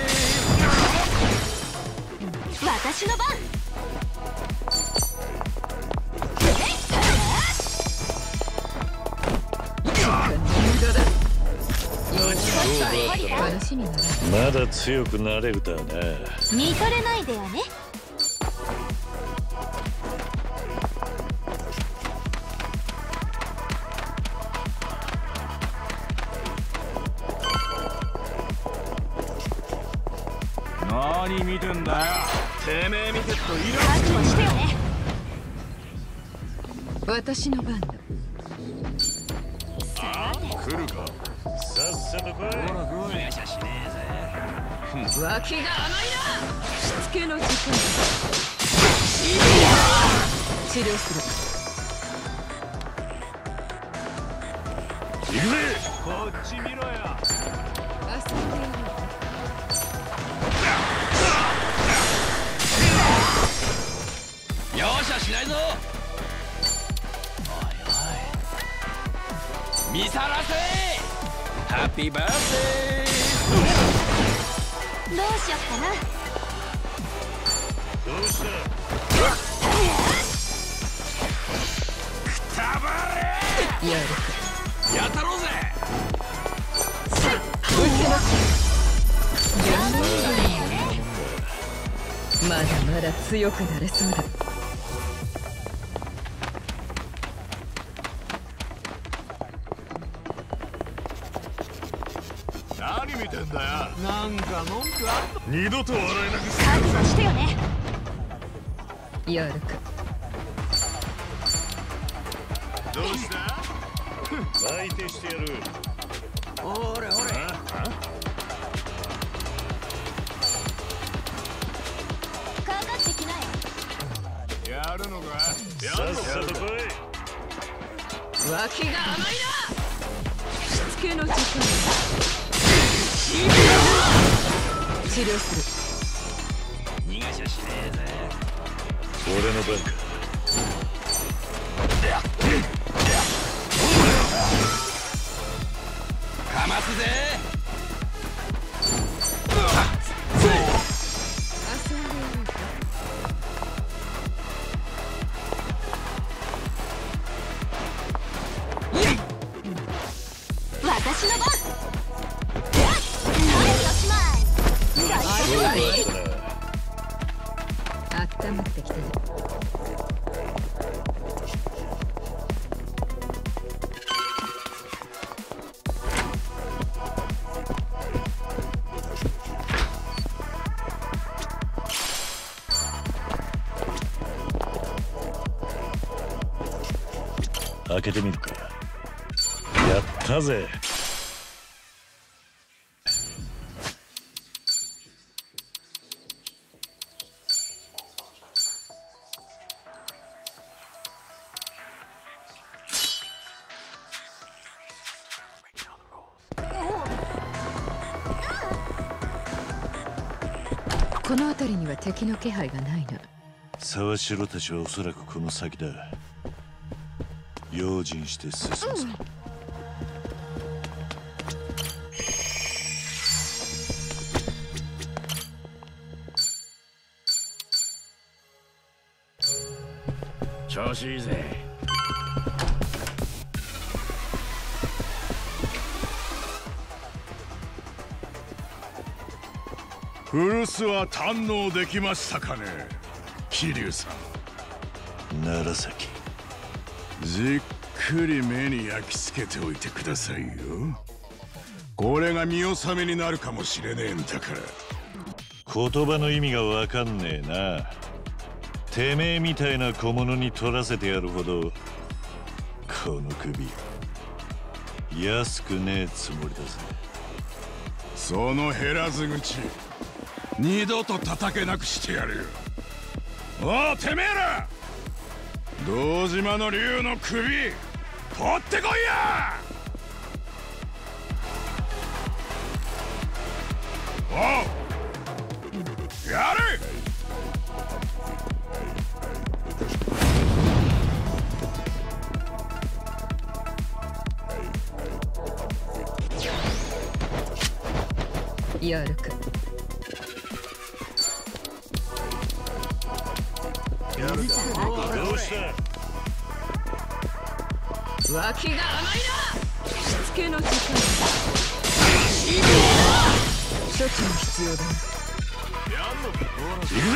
デー。 私の番。 話にならまだ強くなれるだな。 見とれないでよね。 てめえ見てっといら覚悟してよね。 私の番だ。 来るか。さっさと来い。 ほら来い。しねえぜ。 脇が甘いな。しつけの時間。治療する。 行くぜ。 こっち見ろよ。 遊んでやる。 容赦しないぞ。おいおい見さらせ。ハッピーバースデどうしよっかな。 どうした。 ーくたばれ。 やるか。 やったろうぜ。 まだまだ強くなれそうだ。 何見てんだよ。なんか文句あんの。 二度と笑えなくす覚悟してよね。 やるか。 どうした。相手してやる。 おれおれ。 かかってきなよ。 やるのか。 さっさと来い。 脇が甘いな。しつけの時間。治療する。 逃がしゃしねえぜ。 俺の番か。 かますぜ。 遊んでやるか。 私の番。はいおしまい。 あったまってきたね。 開けてみるか。やったぜ。 この辺りには敵の気配がないな。 沢城たちはおそらくこの先だ。用心して進むぞ。 調子いいぜ。 古巣は堪能できましたかね、桐生さん。 楢崎、 じっくり目に焼き付けておいてくださいよ。これが見納めになるかもしれねえんだから。 言葉の意味がわかんねえな。てめえみたいな小物に取らせてやるほどこの首安くねえつもりだぜ。 その減らず口二度と叩けなくしてやるよ。おうてめえら、堂島の竜の首取ってこいや。おうやれ。 やるか。 やるか。どうした。 脇が甘いな。しつけの時間。処置も必要だな。 行くぜ。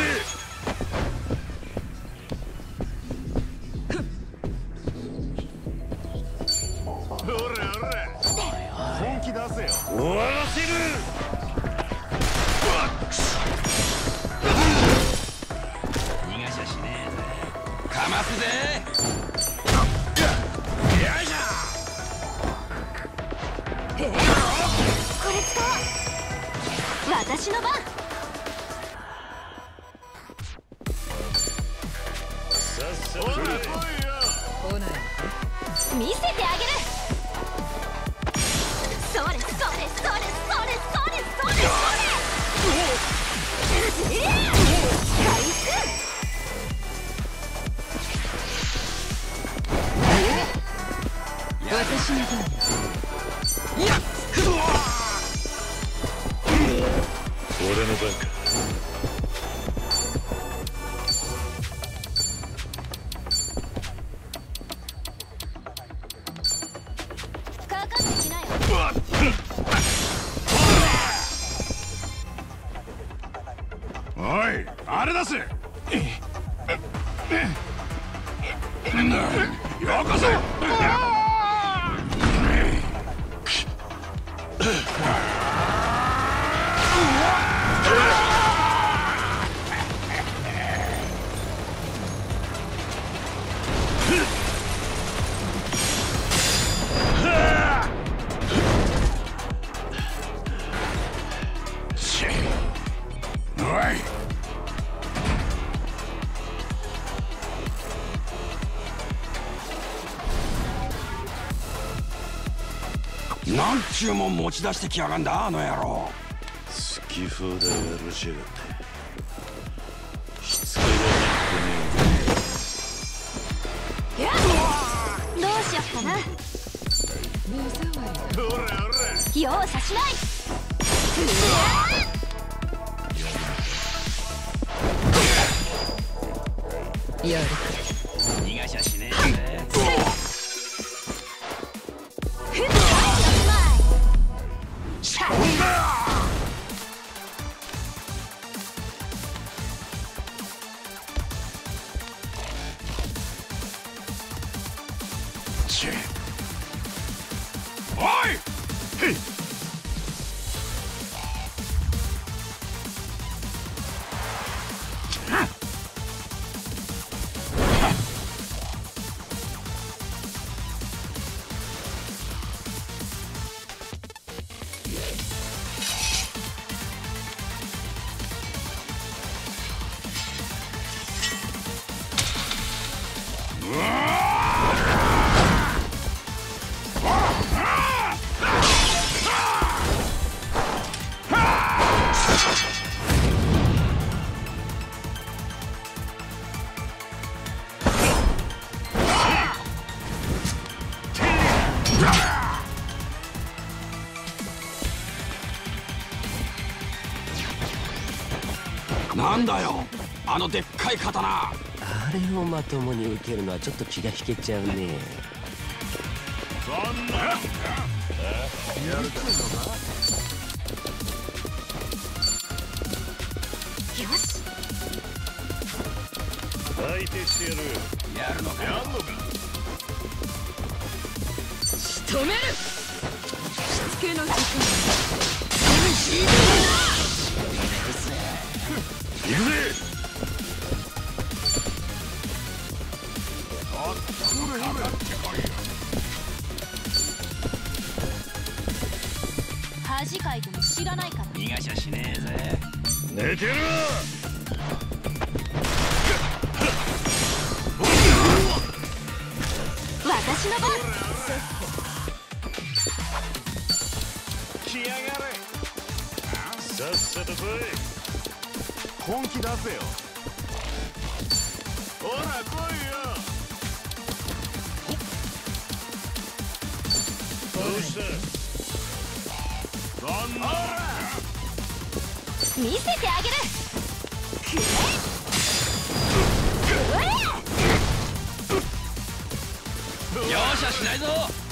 本気出せよ。 終わらせる。 見せてあげる。それそれそれそれそれそれそれそれ。ええ回復。私の番。いや俺の番か。 かかってきなよ。 おい、あれ出せ。よこせ。 なんちゅうもん持ち出してきやがんだあの野郎。 好き放題やらしやがって。しつけがいやどうしよっかな。容赦しない。 やる。 逃がしゃしねえぜ。 おい、へい。 なんだよあのでっかい刀。 あれをまともに受けるのはちょっと気が引けちゃうね。 そんなやるか。 よし相手してやる。 やるのか。 やんのか。 仕留める。しつけの時間。 行くぜ。 恥かいても知らないから。 逃がしゃしねえぜ。 寝てる。 私の番。 来やがれ。さっさと来い。 本気出せよ。 ほら来いよ。どうした。そんな。 見せてあげる。 容赦しないぞ。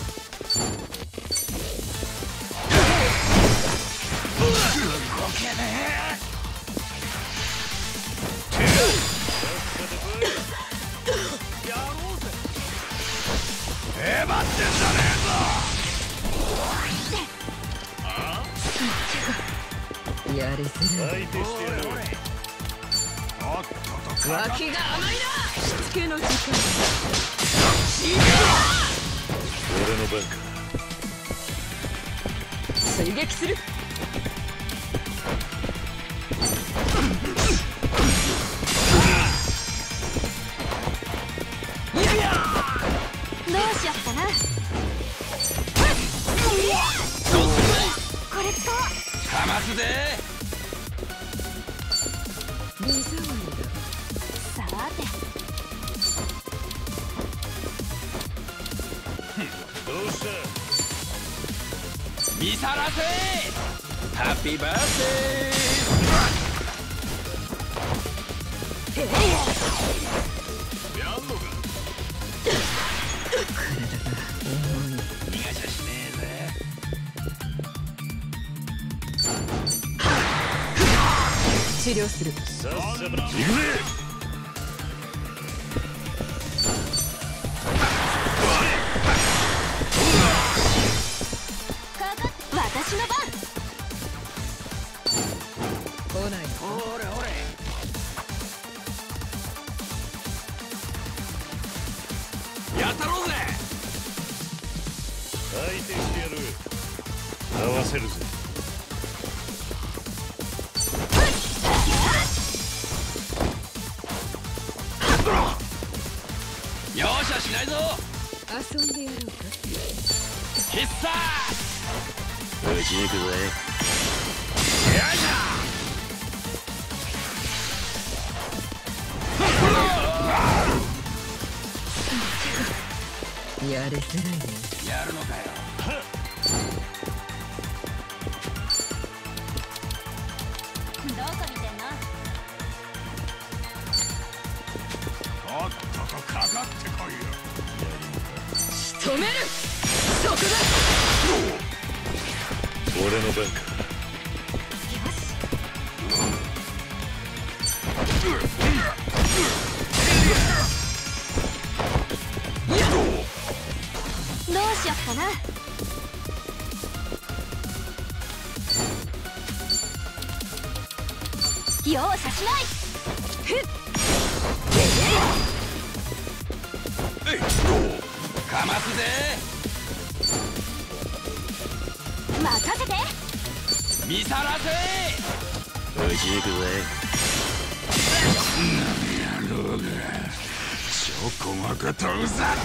動けねえ。えばってんじゃねやりづらい。 相手してやる。 脇が甘いな。しつけの時間。 俺の番か。 追撃する。 さてどうした？ 見さらせハッピーバースデーやんのか逃がしゃしねえぜ治療する。 さっさと行くぜ。 かかっ私の番。 来ないの。 ほれほれやったろうぜ。 相手してやる。合わせるぜ。 容赦しないぞ。 遊んでやろうか。 必殺打ち抜くぜ。 よいしやれづらいね。 ょやるのかよ。 どこ見てんの？ とっととかかってこいよ。 仕留める。そこだ。 俺の番か。 どうしよっかな。容赦しない。ふっかますぜ。 任せて。 見さらせ打ち抜くぜ。 野郎がちょこまかとうざって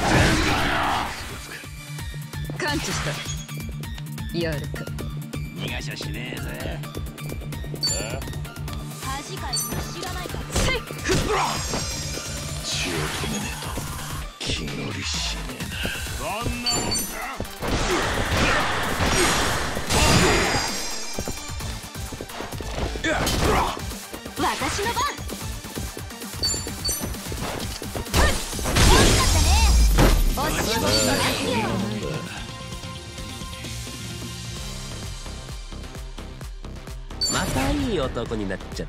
感知した。やるか。 んだよ。逃がしゃしねえぜ。 恥かいて知らないか。 せい。 血を止めねえと気乗りしねえな。 そんなもんか。 私の番。ふっ惜しかったね。お仕置きのラッキー。 またいい男になっちゃった。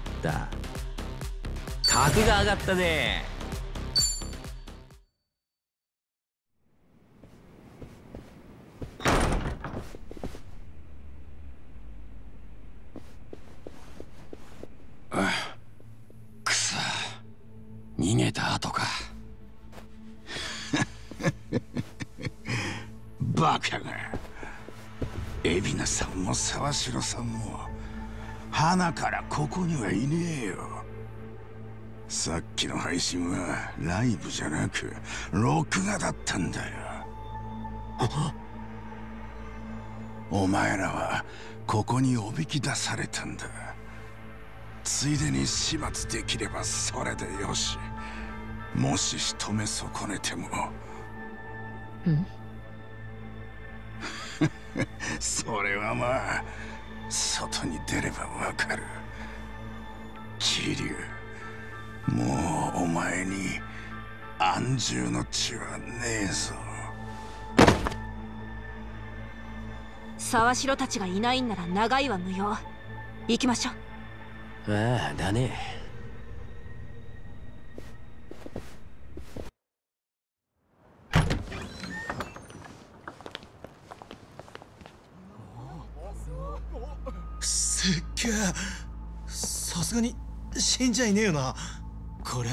格が上がったね。 くそ逃げた後か。バカが。海老名さんも沢城さんも花からここにはいねえよ。さっきの配信はライブじゃなく録画だったんだよ。お前らはここにおびき出されたんだ。ついでに始末できればそれでよし。もし仕留め損ねてもうんそれはまあ外に出ればわかる。桐生、もうお前に安住の地はねえぞ。 沢城たちがいないんなら長いは無用。行きましょう。 ああ、だね。 すっげえ。さすがに死んじゃいねえよなこれ。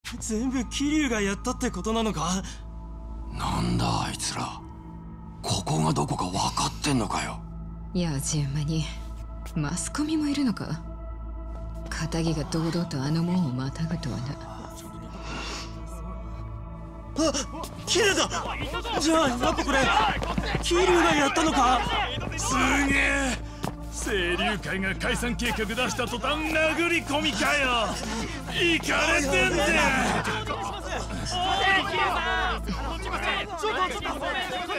全部桐生がやったってことなのか？ なんだあいつら、ここがどこか分かってんのかよ。 やじ馬にマスコミもいるのか。片木が堂々とあの門をまたぐとはな。 あ、キレだ。じゃあやっぱこれ桐生がやったのか？ すげえ、清流会が解散計画出した途端殴り込みかよ。いかれてんだよ。